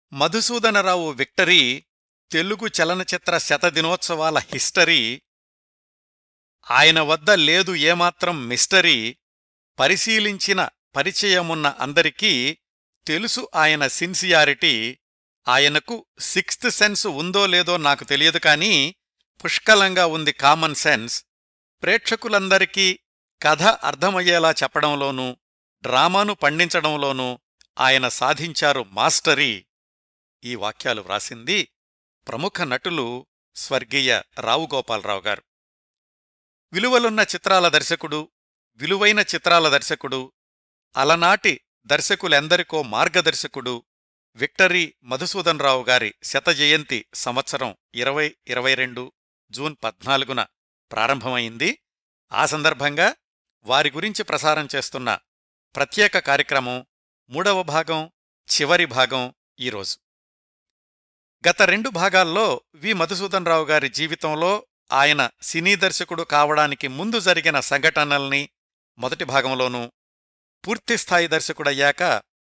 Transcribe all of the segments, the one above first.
Madhusudana Rao victory Telugu చలనచిత్ర శతదినోత్సవాల history. ఆయన వద్ద లేదు ఏమాత్రం మిస్టరీ. పరిశీలించిన పరిచయమున్న అందరికీ తెలుసు ఆయన సిన్సియారిటీ. ఆయనకు సిక్స్త్ సెన్స్ ఉందో లేదో నాకు తెలియదు కానీ పుష్కలంగా ఉంది కామన్ సెన్స్. ప్రేక్షకులందరికీ కథ అర్థమయ్యేలా చెప్పడంలోనూ డ్రామాను పండించడంలోనూ ఆయన సాధించారు మాస్టరీ. ఈ వాక్యాలు వ్రాసింది ప్రముఖ నటులు స్వర్గీయ రావు గోపాలరావు గారు. విలువలున్న చిత్రాల దర్శకుడు, విలువైన చిత్రాల దర్శకుడు, అలనాటి దర్శకులెందరికో మార్గదర్శకుడు విక్టరీ మధుసూదనరావు గారి శతజయంతి సంవత్సరం 2022 జూన్ 14న ప్రారంభమైంది. ఆ సందర్భంగా వారి గురించి ప్రసారం చేస్తున్న ప్రత్యేక కార్యక్రమం 3వ భాగం, చివరి భాగం ఈరోజు. గత 2 భాగాల్లో వి. మధుసూదనరావు గారి జీవితంలో ఆయన సినీ దర్శకుడు కావడానికి ముందు జరిగిన సంఘటనల్ని మొదటి భాగంలోనూ, పూర్తిస్థాయి దర్శకుడయ్యాక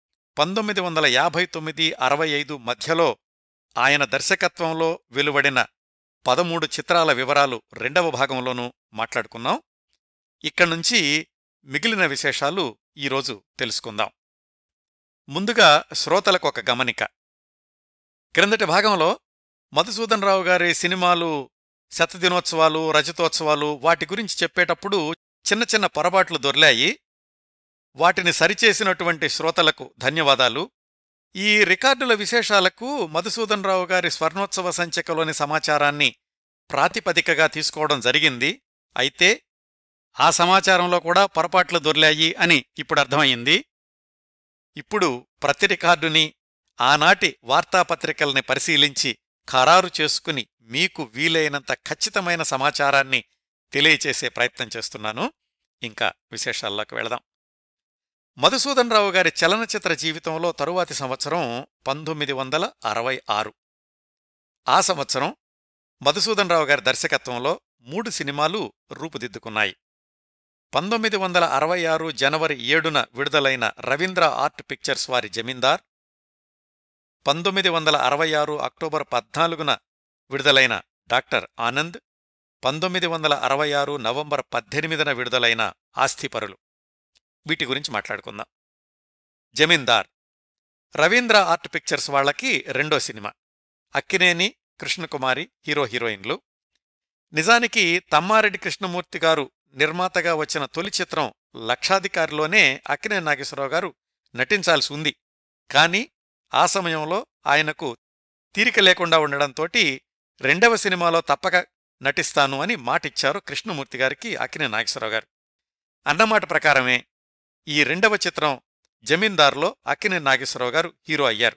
1959-65 మధ్యలో ఆయన దర్శకత్వంలో వెలువడిన 13 చిత్రాల వివరాలు 2వ భాగంలోనూ మాట్లాడుకున్నాం. ఇక్కడ్నుంచి మిగిలిన విశేషాలు ఈరోజు తెలుసుకుందాం. ముందుగా శ్రోతలకొక గమనిక. క్రిందటి భాగంలో మధుసూదనరావు గారి సినిమాలు, శతదినోత్సవాలు, రజతోత్సవాలు వాటి గురించి చెప్పేటప్పుడు చిన్న చిన్న పొరపాట్లు దొర్లాయి. వాటిని సరిచేసినటువంటి శ్రోతలకు ధన్యవాదాలు. ఈ రికార్డుల విశేషాలకు మధుసూదనరావు గారి స్వర్ణోత్సవ సంచికలోని సమాచారాన్ని ప్రాతిపదికగా తీసుకోవడం జరిగింది. అయితే ఆ సమాచారంలో కూడా పొరపాట్లు దొర్లాయి అని ఇప్పుడు అర్థమయ్యింది. ఇప్పుడు ప్రతి రికార్డుని, ఆనాటి వార్తాపత్రికల్ని పరిశీలించి ఖరారు చేసుకుని మీకు వీలైనంత ఖచ్చితమైన సమాచారాన్ని తెలియచేసే ప్రయత్నం చేస్తున్నాను. ఇంకా విశేషాల్లోకి వెళదాం. మధుసూదనరావు గారి చలనచిత్ర జీవితంలో తరువాతి సంవత్సరం 1966. ఆ సంవత్సరం మధుసూదనరావు గారి దర్శకత్వంలో 3 సినిమాలు రూపుదిద్దుకున్నాయి. 1966 జనవరి 7న విడుదలైన రవీంద్ర ఆర్ట్ పిక్చర్స్ వారి జమీందార్, 1966 అక్టోబర్ 14న విడుదలైన డాక్టర్ ఆనంద్, 1966 నవంబర్ 18న విడుదలైన ఆస్తిపరులు. వీటి గురించి మాట్లాడుకుందాం. జమీందార్ రవీంద్ర ఆర్ట్ పిక్చర్స్ వాళ్లకి 2వ సినిమా. అక్కినేని, కృష్ణకుమారి హీరో హీరోయిన్లు. నిజానికి తమ్మారెడ్డి కృష్ణమూర్తి గారు నిర్మాతగా వచ్చిన తొలి చిత్రం లక్షాధికారిలోనే అక్కినేని నాగేశ్వరరావు గారు నటించాల్సి ఉంది. కాని ఆ సమయంలో ఆయనకు తీరిక లేకుండా ఉండడంతోటి 2వ సినిమాలో తప్పక నటిస్తాను అని మాటిచ్చారు కృష్ణమూర్తి గారికి అక్కినేని నాగేశ్వరరావు గారు. అన్నమాట ప్రకారమే ఈ 2వ చిత్రం జమీందార్లో అక్కినేని నాగేశ్వరరావు గారు హీరో అయ్యారు.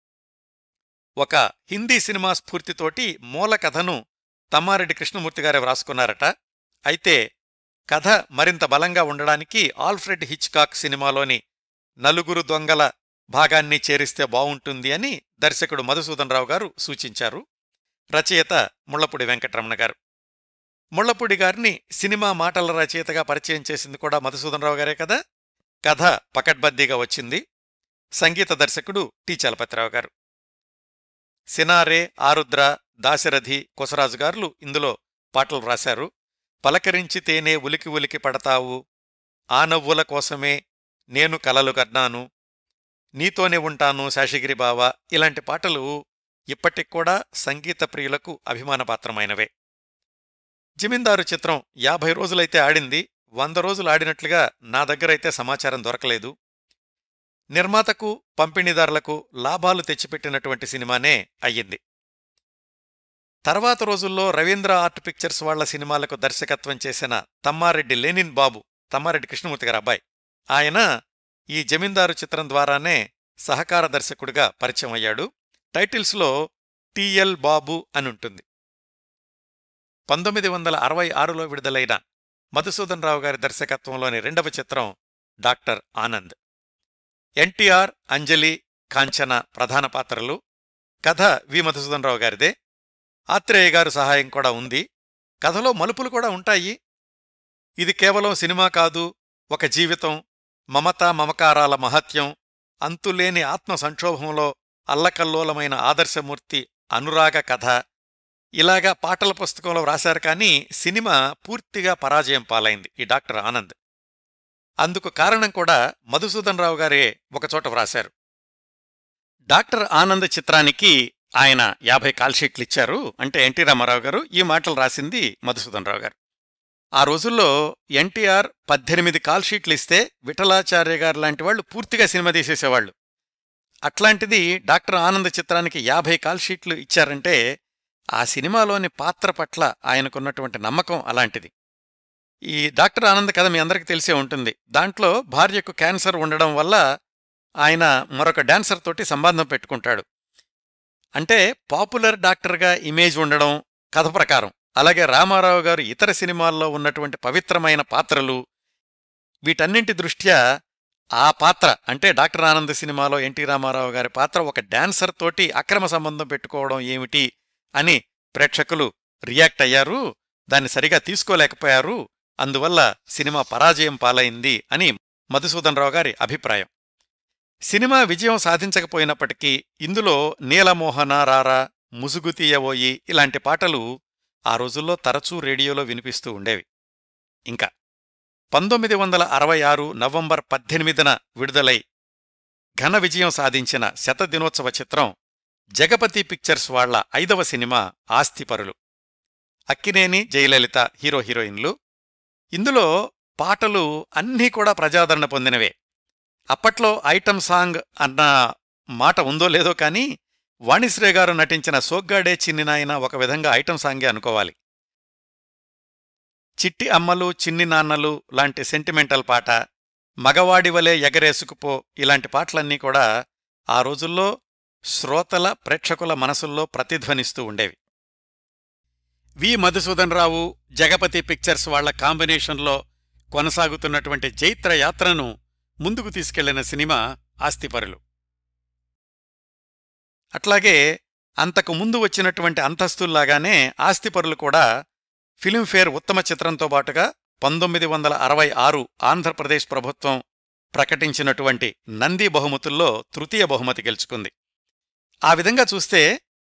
ఒక హిందీ సినిమా స్ఫూర్తితోటి మూల కథను తమ్మారెడ్డి కృష్ణమూర్తి గారే వ్రాసుకున్నారట. అయితే కథ మరింత బలంగా ఉండడానికి ఆల్ఫ్రెడ్ హిచ్కాక్ సినిమాలోని నలుగురు దొంగల భాగాన్ని చేరిస్తే బావుంటుంది అని దర్శకుడు మధుసూదనరావు గారు సూచించారు. రచయిత ముళ్లపూడి వెంకటరమణ గారు. ముళ్లపూడి గారిని సినిమా మాటల రచయితగా పరిచయం చేసింది కూడా మధుసూదనరావు గారే కదా. కథ పకడ్బందీగా వచ్చింది. సంగీత దర్శకుడు టి. చలపతిరావు గారు. సినారే, ఆరుద్ర, దాశరథి, కొసరాజు గారులు ఇందులో పాటలు రాశారు. పలకరించితేనే ఉలికి ఉలికి పడతావు, ఆ నవ్వుల కోసమే నేను కలలు కన్నాను, నీతోనే ఉంటాను శాషగిరి బావా ఇలాంటి పాటలు ఇప్పటిక్కూడా సంగీత ప్రియులకు అభిమానపాత్రమైనవే. జమీందారు చిత్రం 50 రోజులైతే ఆడింది. 100 రోజులు ఆడినట్లుగా నా దగ్గరైతే సమాచారం దొరకలేదు. నిర్మాతకు, పంపిణీదారులకు లాభాలు తెచ్చిపెట్టినటువంటి సినిమానే అయ్యింది. తర్వాత రోజుల్లో రవీంద్ర ఆర్ట్ పిక్చర్స్ వాళ్ల సినిమాలకు దర్శకత్వం చేసిన తమ్మారెడ్డి లెనిన్ బాబు, తమ్మారెడ్డి కృష్ణమూర్తి గారి అబ్బాయి, ఆయన ఈ జమీందారు చిత్రం ద్వారానే సహకార దర్శకుడిగా పరిచయం అయ్యాడు. టైటిల్స్లో టిఎల్ బాబు అనుంటుంది. 1966లో విడుదలైన మధుసూదనరావు గారి దర్శకత్వంలోని 2వ చిత్రం డాక్టర్ ఆనంద్. ఎన్టీఆర్, అంజలి, కాంచన ప్రధాన పాత్రలు. కథ వి. మధుసూదనరావు గారిదే. ఆత్రేయ గారు సహాయం కూడా ఉంది. కథలో మలుపులు కూడా ఉంటాయి. ఇది కేవలం సినిమా కాదు, ఒక జీవితం, మమతా మమకారాల మహత్యం, అంతులేని ఆత్మ సంక్షోభంలో అల్లకల్లోలమైన ఆదర్శమూర్తి, అనురాగ కథ ఇలాగా పాటల పుస్తకంలో వ్రాశారు. కానీ సినిమా పూర్తిగా పరాజయం పాలైంది ఈ డాక్టర్ ఆనంద్. అందుకు కారణం కూడా మధుసూదన్ రావు గారే ఒకచోట వ్రాశారు. డాక్టర్ ఆనంద్ చిత్రానికి ఆయన 50 కాల్షీట్లిచ్చారు. అంటే ఎన్టీ రామారావు గారు ఈ మాటలు రాసింది మధుసూదన్ రావు గారు. ఆ రోజుల్లో ఎన్టీఆర్ 18 కాల్షీట్లిస్తే విఠలాచార్య గారు లాంటి వాళ్ళు పూర్తిగా సినిమా తీసేసేవాళ్లు. అట్లాంటిది డాక్టర్ ఆనంద్ చిత్రానికి 50 కాల్షీట్లు ఇచ్చారంటే ఆ సినిమాలోని పాత్ర పట్ల ఆయనకున్నటువంటి నమ్మకం అలాంటిది. ఈ డాక్టర్ ఆనంద్ కథ మీ అందరికీ తెలిసే ఉంటుంది. దాంట్లో భార్యకు క్యాన్సర్ ఉండడం వల్ల ఆయన మరొక డాన్సర్ తోటి సంబంధం పెట్టుకుంటాడు. అంటే పాపులర్ డాక్టర్గా ఇమేజ్ ఉండడం కథ ప్రకారం, అలాగే రామారావు గారు ఇతర సినిమాల్లో ఉన్నటువంటి పవిత్రమైన పాత్రలు, వీటన్నింటి దృష్ట్యా ఆ పాత్ర అంటే డాక్టర్ ఆనంద్ సినిమాలో ఎన్టీ రామారావు గారి పాత్ర ఒక డాన్సర్ తోటి అక్రమ సంబంధం పెట్టుకోవడం ఏమిటి అని ప్రేక్షకులు రియాక్ట్ అయ్యారు. దాన్ని సరిగా తీసుకోలేకపోయారు. అందువల్ల సినిమా పరాజయం పాలైంది అని మధుసూదన్ రావు గారి అభిప్రాయం. సినిమా విజయం సాధించకపోయినప్పటికీ ఇందులో నీలమోహన రారా, ముసుగు తీయబోయి ఇలాంటి పాటలు ఆ రోజుల్లో తరచూ రేడియోలో వినిపిస్తూ ఉండేవి. ఇంకా 1966 నవంబర్ 18న విడుదలై ఘన విజయం సాధించిన శతదినోత్సవ చిత్రం జగపతి పిక్చర్స్ వాళ్ల 5వ సినిమా ఆస్తిపరులు. అక్కినేని, జయలలిత హీరో హీరోయిన్లు. ఇందులో పాటలు అన్నీ కూడా ప్రజాదరణ పొందినవే. అప్పట్లో ఐటం సాంగ్ అన్న మాట ఉందో లేదో కానీ వాణిశ్రీ గారు నటించిన సోగ్గాడే చిన్నినాయన ఒక విధంగా ఐటం సాంగే అనుకోవాలి. చిట్టి అమ్మలు చిన్ని నాన్నలు లాంటి సెంటిమెంటల్ పాట, మగవాడివలే ఎగరేసుకుపో ఇలాంటి పాటలన్నీ కూడా ఆ రోజుల్లో శ్రోతల, ప్రేక్షకుల మనసుల్లో ప్రతిధ్వనిస్తూ ఉండేవి. వి. మధుసూదన్ రావు, జగపతి పిక్చర్స్ వాళ్ల కాంబినేషన్లో కొనసాగుతున్నటువంటి జైత్రయాత్రను ముందుకు తీసుకెళ్లిన సినిమా ఆస్తిపరులు. అట్లాగే అంతకు ముందు వచ్చినటువంటి అంతస్తుల్లాగానే ఆస్తిపరులు కూడా ఫిలింఫేర్ ఉత్తమ చిత్రంతో పాటుగా 1966 ఆంధ్రప్రదేశ్ ప్రభుత్వం ప్రకటించినటువంటి నంది బహుమతుల్లో తృతీయ బహుమతి గెలుచుకుంది. ఆ విధంగా చూస్తే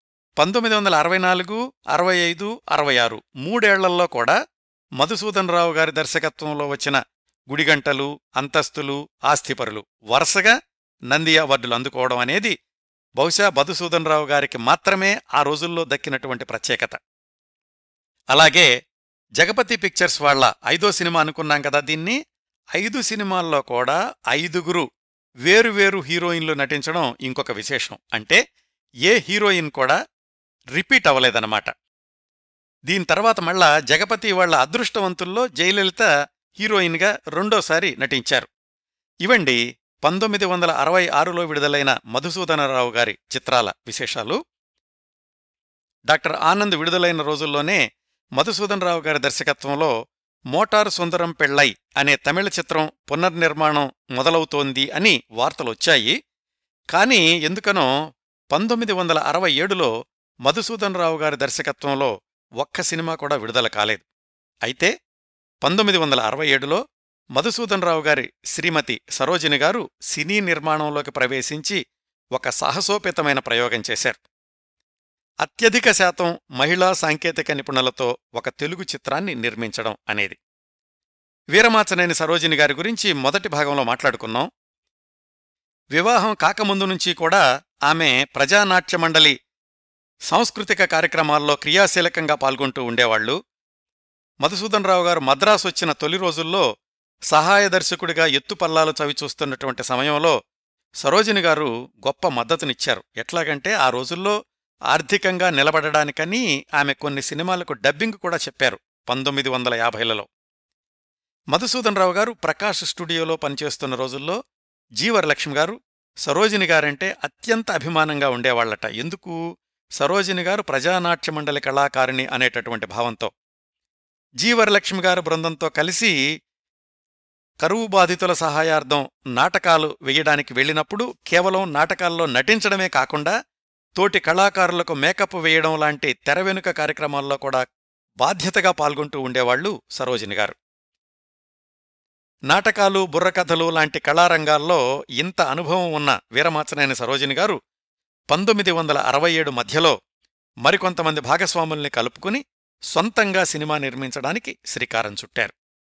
1964, 65, 66 మూడేళ్లల్లో కూడా మధుసూదన్ రావు గారి దర్శకత్వంలో వచ్చిన గుడిగంటలు, అంతస్తులు, ఆస్తిపరులు వరుసగా నంది అవార్డులు అందుకోవడం అనేది బహుశా మధుసూదన్ రావు గారికి మాత్రమే ఆ రోజుల్లో దక్కినటువంటి ప్రత్యేకత. అలాగే జగపతి పిక్చర్స్ వాళ్ల 5వ సినిమా అనుకున్నాం కదా దీన్ని. 5 సినిమాల్లో కూడా 5గురు వేరువేరు హీరోయిన్లు నటించడం ఇంకొక విశేషం. అంటే ఏ హీరోయిన్ కూడా రిపీట్ అవ్వలేదన్నమాట. దీని తర్వాత మళ్ళా జగపతి వాళ్ల అదృష్టవంతుల్లో జయలలిత హీరోయిన్గా రెండోసారి నటించారు. ఇవండి 1966లో విడుదలైన మధుసూదనరావు గారి చిత్రాల విశేషాలు. డాక్టర్ ఆనంద్ విడుదలైన రోజుల్లోనే మధుసూదన్ రావు గారి దర్శకత్వంలో మోటారు సుందరం పెళ్ళై అనే తమిళ చిత్రం పునర్నిర్మాణం మొదలవుతోంది అని వార్తలొచ్చాయి. కాని ఎందుకనో 1967లో మధుసూదన్ రావు గారి దర్శకత్వంలో ఒక్క సినిమా కూడా విడుదల కాలేదు. అయితే 1967లో మధుసూదన్ రావు గారి శ్రీమతి సరోజిని గారు సినీ నిర్మాణంలోకి ప్రవేశించి ఒక సాహసోపేతమైన ప్రయోగం చేశారు. అత్యధిక శాతం మహిళా సాంకేతిక నిపుణులతో ఒక తెలుగు చిత్రాన్ని నిర్మించడం అనేది. వీరమాచనేని సరోజిని గారి గురించి మొదటి భాగంలో మాట్లాడుకున్నాం. వివాహం కాకముందు నుంచి కూడా ఆమె ప్రజానాట్యమండలి సాంస్కృతిక కార్యక్రమాల్లో క్రియాశీలకంగా పాల్గొంటూ ఉండేవాళ్లు. మధుసూదన్ రావు గారు మద్రాసు వచ్చిన తొలి రోజుల్లో సహాయ దర్శకుడిగా ఎత్తుపల్లాలు చవిచూస్తున్నటువంటి సమయంలో సరోజిని గారు గొప్ప మద్దతునిచ్చారు. ఎట్లాగంటే ఆ రోజుల్లో ఆర్థికంగా నిలబడడానికని ఆమె కొన్ని సినిమాలకు డబ్బింగ్ కూడా చెప్పారు 1950లలో. మధుసూదన్ రావు గారు ప్రకాష్ స్టూడియోలో పనిచేస్తున్న రోజుల్లో జీవరలక్ష్మి గారు సరోజిని గారంటే అత్యంత అభిమానంగా ఉండేవాళ్లట. ఎందుకు? సరోజిని గారు ప్రజానాట్యమండలి కళాకారిణి అనేటటువంటి భావంతో. జీవరలక్ష్మి గారు బృందంతో కలిసి కరువు బాధితుల సహాయార్థం నాటకాలు వెయ్యడానికి వెళ్లినప్పుడు కేవలం నాటకాల్లో నటించడమే కాకుండా తోటి కళాకారులకు మేకప్ వేయడం లాంటి తెరవెనుక కార్యక్రమాల్లో కూడా బాధ్యతగా పాల్గొంటూ ఉండేవాళ్లు సరోజిని గారు. నాటకాలు, బుర్రకథలు లాంటి కళారంగాల్లో ఇంత అనుభవం ఉన్న వీరమాచనేని సరోజిని గారు 1967 మధ్యలో మరికొంతమంది భాగస్వాముల్ని కలుపుకుని సొంతంగా సినిమా నిర్మించడానికి శ్రీకారం చుట్టారు.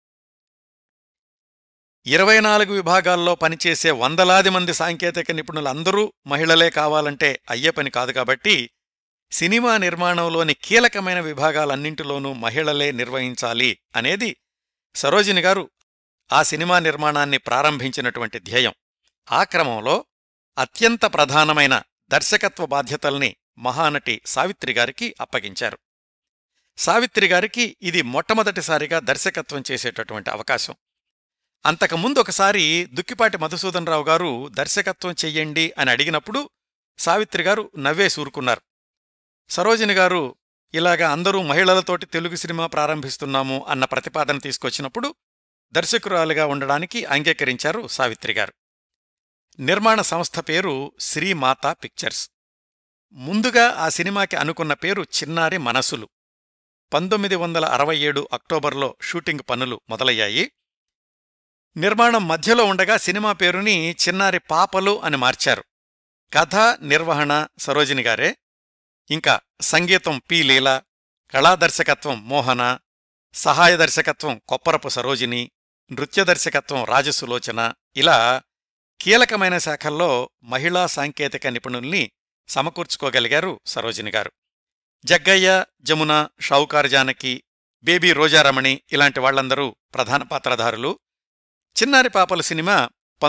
24 విభాగాల్లో పనిచేసే వందలాది మంది సాంకేతిక నిపుణులందరూ మహిళలే కావాలంటే అయ్యే పని కాదు కాబట్టి సినిమా నిర్మాణంలోని కీలకమైన విభాగాలన్నింటిలోనూ మహిళలే నిర్వహించాలి అనేది సరోజిని గారు ఆ సినిమా నిర్మాణాన్ని ప్రారంభించినటువంటి ధ్యేయం. ఆ క్రమంలో అత్యంత ప్రధానమైన దర్శకత్వ బాధ్యతల్ని మహానటి సావిత్రిగారికి అప్పగించారు. సావిత్రిగారికి ఇది మొట్టమొదటిసారిగా దర్శకత్వం చేసేటటువంటి అవకాశం. అంతకుముందు ఒకసారి దుక్కిపాటి మధుసూదనరావు గారు దర్శకత్వం చెయ్యండి అని అడిగినప్పుడు సావిత్రిగారు నవ్వేసూరుకున్నారు. సరోజిని గారు ఇలాగా అందరూ మహిళలతోటి తెలుగు సినిమా ప్రారంభిస్తున్నాము అన్న ప్రతిపాదన తీసుకొచ్చినప్పుడు దర్శకురాలిగా ఉండడానికి అంగీకరించారు సావిత్రిగారు. నిర్మాణ సంస్థ పేరు శ్రీమాతా పిక్చర్స్. ముందుగా ఆ సినిమాకి అనుకున్న పేరు చిన్నారి మనసులు. 1967 అక్టోబర్లో షూటింగ్ పనులు మొదలయ్యాయి. నిర్మాణం మధ్యలో ఉండగా సినిమా పేరుని చిన్నారి పాపలు అని మార్చారు. కథ నిర్వహణ సరోజినిగారే. ఇంకా సంగీతం పి. లీల, కళాదర్శకత్వం మోహన, సహాయ దర్శకత్వం కొప్పరపు సరోజిని, నృత్య దర్శకత్వం రాజసులోచన, ఇలా కీలకమైన శాఖల్లో మహిళా సాంకేతిక నిపుణుల్ని సమకూర్చుకోగలిగారు సరోజినిగారు. జగ్గయ్య, జమున, షావుకారు జానకి, బేబీ రోజారమణి ఇలాంటి వాళ్లందరూ ప్రధాన పాత్రధారులు. చిన్నారి పాపల సినిమా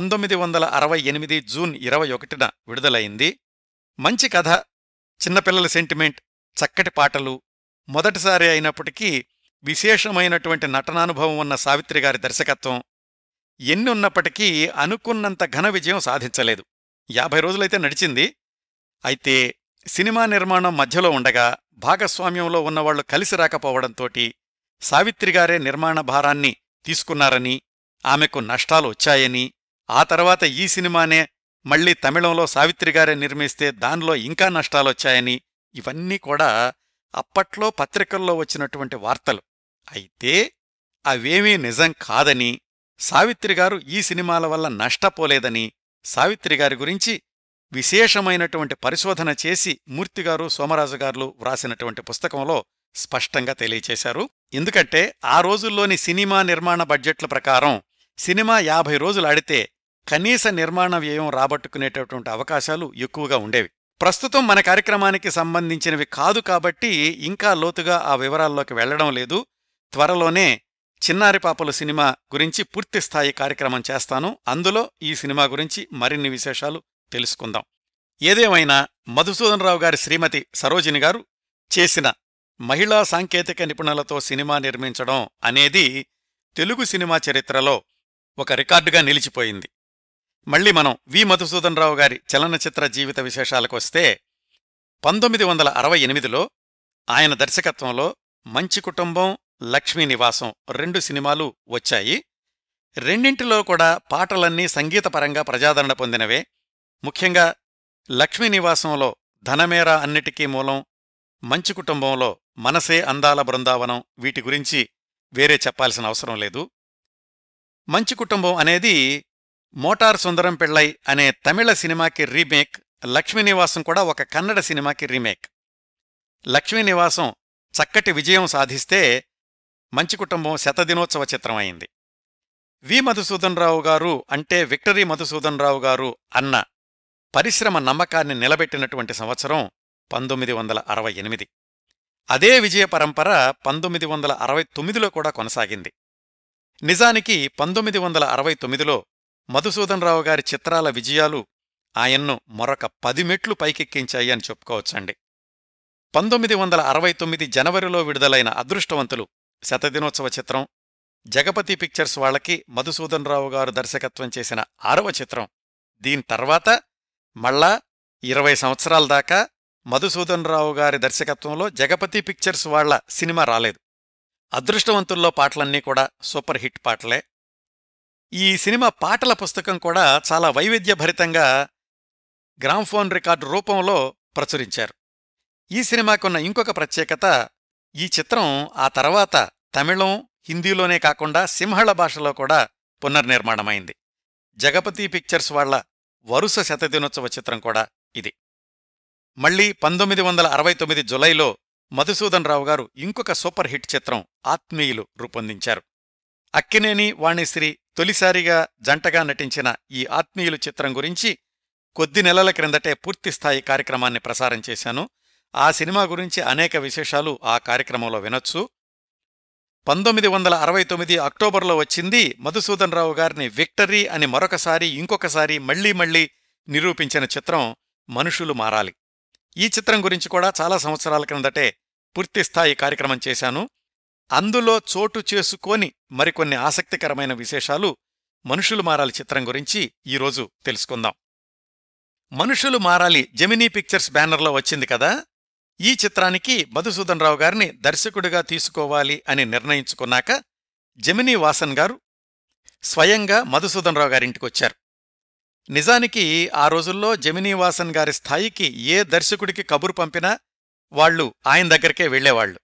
1968 జూన్ 21న విడుదలయింది. మంచి కథ, చిన్నపిల్లల సెంటిమెంట్, చక్కటి పాటలు, మొదటిసారి అయినప్పటికీ విశేషమైనటువంటి నటనానుభవం ఉన్న సావిత్రిగారి దర్శకత్వం ఎన్నున్నప్పటికీ అనుకున్నంత ఘన విజయం సాధించలేదు. 50 రోజులైతే నడిచింది. అయితే సినిమా నిర్మాణం మధ్యలో ఉండగా భాగస్వామ్యంలో ఉన్నవాళ్లు కలిసి రాకపోవడంతోటి సావిత్రిగారే నిర్మాణ భారాన్ని తీసుకున్నారని, ఆమెకు నష్టాలు వచ్చాయని, ఆ తర్వాత ఈ సినిమానే మళ్లీ తమిళంలో సావిత్రిగారే నిర్మిస్తే దానిలో ఇంకా నష్టాలొచ్చాయని, ఇవన్నీ కూడా అప్పట్లో పత్రికల్లో వచ్చినటువంటి వార్తలు. అయితే అవేమీ నిజం కాదని, సావిత్రిగారు ఈ సినిమాల వల్ల నష్టపోలేదని సావిత్రిగారి గురించి విశేషమైనటువంటి పరిశోధన చేసి మూర్తిగారు, సోమరాజుగారు వ్రాసినటువంటి పుస్తకంలో స్పష్టంగా తెలియచేశారు. ఎందుకంటే ఆ రోజుల్లోని సినిమా నిర్మాణ బడ్జెట్ల ప్రకారం సినిమా 50 రోజులు ఆడితే కనీస నిర్మాణ వ్యయం రాబట్టుకునేటటువంటి అవకాశాలు ఎక్కువగా ఉండేవి. ప్రస్తుతం మన కార్యక్రమానికి సంబంధించినవి కాదు కాబట్టి ఇంకా లోతుగా ఆ వివరాల్లోకి వెళ్లడం లేదు. త్వరలోనే చిన్నారి పాపలు సినిమా గురించి పూర్తిస్థాయి కార్యక్రమం చేస్తాను. అందులో ఈ సినిమా గురించి మరిన్ని విశేషాలు తెలుసుకుందాం. ఏదేమైనా మధుసూదనరావు గారి శ్రీమతి సరోజిని గారు చేసిన మహిళా సాంకేతిక నిపుణులతో సినిమా నిర్మించడం అనేది తెలుగు సినిమా చరిత్రలో ఒక రికార్డుగా నిలిచిపోయింది. మళ్లీ మనం వి.మధుసూదనరావు గారి చలనచిత్ర జీవిత విశేషాలకొస్తే 1968లో ఆయన దర్శకత్వంలో మంచి కుటుంబం, లక్ష్మీ నివాసం 2 సినిమాలు వచ్చాయి. రెండింటిలో కూడా పాటలన్నీ సంగీతపరంగా ప్రజాదరణ పొందినవే. ముఖ్యంగా లక్ష్మీ నివాసంలో ధనమేరా అన్నిటికీ మూలం, మంచి కుటుంబంలో మనసే అందాల బృందావనం, వీటి గురించి వేరే చెప్పాల్సిన అవసరం లేదు. మంచి కుటుంబం అనేది మోటార్ సుందరం పిళ్ళై అనే తమిళ సినిమాకి రీమేక్, లక్ష్మీనివాసం కూడా ఒక కన్నడ సినిమాకి రీమేక్. లక్ష్మీనివాసం చక్కటి విజయం సాధిస్తే మంచి కుటుంబం శతదినోత్సవ చిత్రం అయింది. వి.మధుసూదనరావు గారు అంటే విక్టరీ మధుసూదనరావు గారు అన్న పరిశ్రమ నమ్మకాన్ని నిలబెట్టినటువంటి సంవత్సరం 1968. అదే విజయ పరంపర 1969లో కూడా కొనసాగింది. నిజానికి 1969లో మధుసూదనరావు గారి చిత్రాల విజయాలు ఆయన్ను మరొక 10 మెట్లు పైకెక్కించాయి అని చెప్పుకోవచ్చండి. 1969 జనవరిలో విడుదలైన అదృష్టవంతులు శతదినోత్సవ చిత్రం, జగపతి పిక్చర్స్ వాళ్లకి మధుసూదనరావు గారు దర్శకత్వం చేసిన 6వ చిత్రం. దీని తర్వాత మళ్ళా 20 సంవత్సరాల దాకా మధుసూదనరావు గారి దర్శకత్వంలో జగపతి పిక్చర్స్ వాళ్ల సినిమా రాలేదు. అదృష్టవంతుల్లో పాటలన్నీ కూడా సూపర్ హిట్ పాటలే. ఈ సినిమా పాటల పుస్తకం కూడా చాలా వైవిధ్యభరితంగా గ్రామ్ఫోన్ రికార్డు రూపంలో ప్రచురించారు. ఈ సినిమాకున్న ఇంకొక ప్రత్యేకత, ఈ చిత్రం ఆ తర్వాత తమిళం, హిందీలోనే కాకుండా సింహళ భాషలో కూడా పునర్నిర్మాణమైంది. జగపతి పిక్చర్స్ వాళ్ల వరుస శతదినోత్సవ చిత్రం కూడా ఇది. మళ్లీ 1969 జులైలో మధుసూదన్ రావు గారు ఇంకొక సూపర్ హిట్ చిత్రం ఆత్మీయులు రూపొందించారు. అక్కినేని వాణిశ్రీ తొలిసారిగా జంటగా నటించిన ఈ ఆత్మీయులు చిత్రం గురించి కొద్ది నెలల క్రిందటే పూర్తిస్థాయి కార్యక్రమాన్ని ప్రసారం చేశాను. ఆ సినిమా గురించి అనేక విశేషాలు ఆ కార్యక్రమంలో వినొచ్చు. 1969 అక్టోబర్లో వచ్చింది. మధుసూదన్ రావు గారిని విక్టరీ అని మరొకసారి ఇంకొకసారి మళ్లీ నిరూపించిన చిత్రం మనుషులు మారాలి. ఈ చిత్రం గురించి కూడా చాలా సంవత్సరాల క్రిందటే పూర్తిస్థాయి కార్యక్రమం చేశాను. అందులో చోటు చేసుకోని మరికొన్ని ఆసక్తికరమైన విశేషాలు మనుషులు మారాలి చిత్రం గురించి ఈరోజు తెలుసుకుందాం. మనుషులు మారాలి జెమినీ పిక్చర్స్ బ్యానర్లో వచ్చింది కదా. ఈ చిత్రానికి మధుసూదన్ రావు గారిని దర్శకుడిగా తీసుకోవాలి అని నిర్ణయించుకున్నాక జెమినీ వాసన్ గారు స్వయంగా మధుసూదన్ రావు గారింటికొచ్చారు. నిజానికి ఆ రోజుల్లో జెమినీ వాసన్ గారి స్థాయికి ఏ దర్శకుడికి కబురు పంపినా వాళ్లు ఆయన దగ్గరికే వెళ్లేవాళ్లు.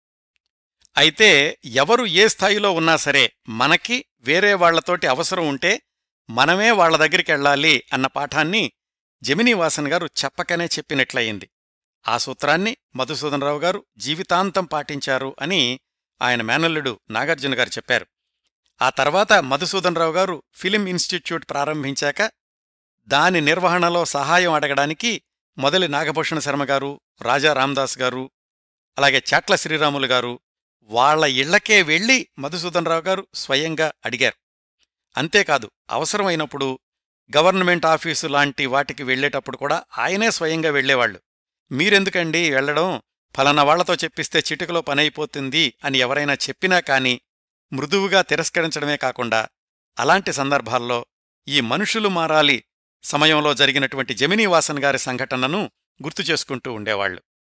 అయితే ఎవరు ఏ స్థాయిలో ఉన్నా సరే మనకి వేరే వాళ్లతోటి అవసరం ఉంటే మనమే వాళ్ల దగ్గరికెళ్లాలి అన్న పాఠాన్ని జెమినీ వాసన్ గారు చెప్పకనే చెప్పినట్లయింది. ఆ సూత్రాన్ని మధుసూదన్ రావు గారు జీవితాంతం పాటించారు అని ఆయన మేనల్లుడు నాగార్జున గారు చెప్పారు. ఆ తర్వాత మధుసూదన్ రావు గారు ఫిలిం ఇన్స్టిట్యూట్ ప్రారంభించాక దాని నిర్వహణలో సహాయం అడగడానికి మొదలి నాగభూషణ శర్మ గారు, రాజా రామదాస్ గారు, అలాగే చాట్ల శ్రీరాములు గారు వాళ్ల ఇళ్లకే వెళ్లి మధుసూదన్ రావు గారు స్వయంగా అడిగారు. అంతేకాదు అవసరమైనప్పుడు గవర్నమెంట్ ఆఫీసు లాంటి వాటికి వెళ్లేటప్పుడు కూడా ఆయనే స్వయంగా వెళ్లేవాళ్లు. మీరెందుకండి వెళ్లడం, ఫలానా వాళ్లతో చెప్పిస్తే చిటికలో పనైపోతుంది అని ఎవరైనా చెప్పినా కాని మృదువుగా తిరస్కరించడమే కాకుండా అలాంటి సందర్భాల్లో ఈ మనుషులు మారాలి సమయంలో జరిగినటువంటి జెమినీ వాసన్ గారి సంఘటనను గుర్తుచేసుకుంటూ ఉండేవాళ్లు.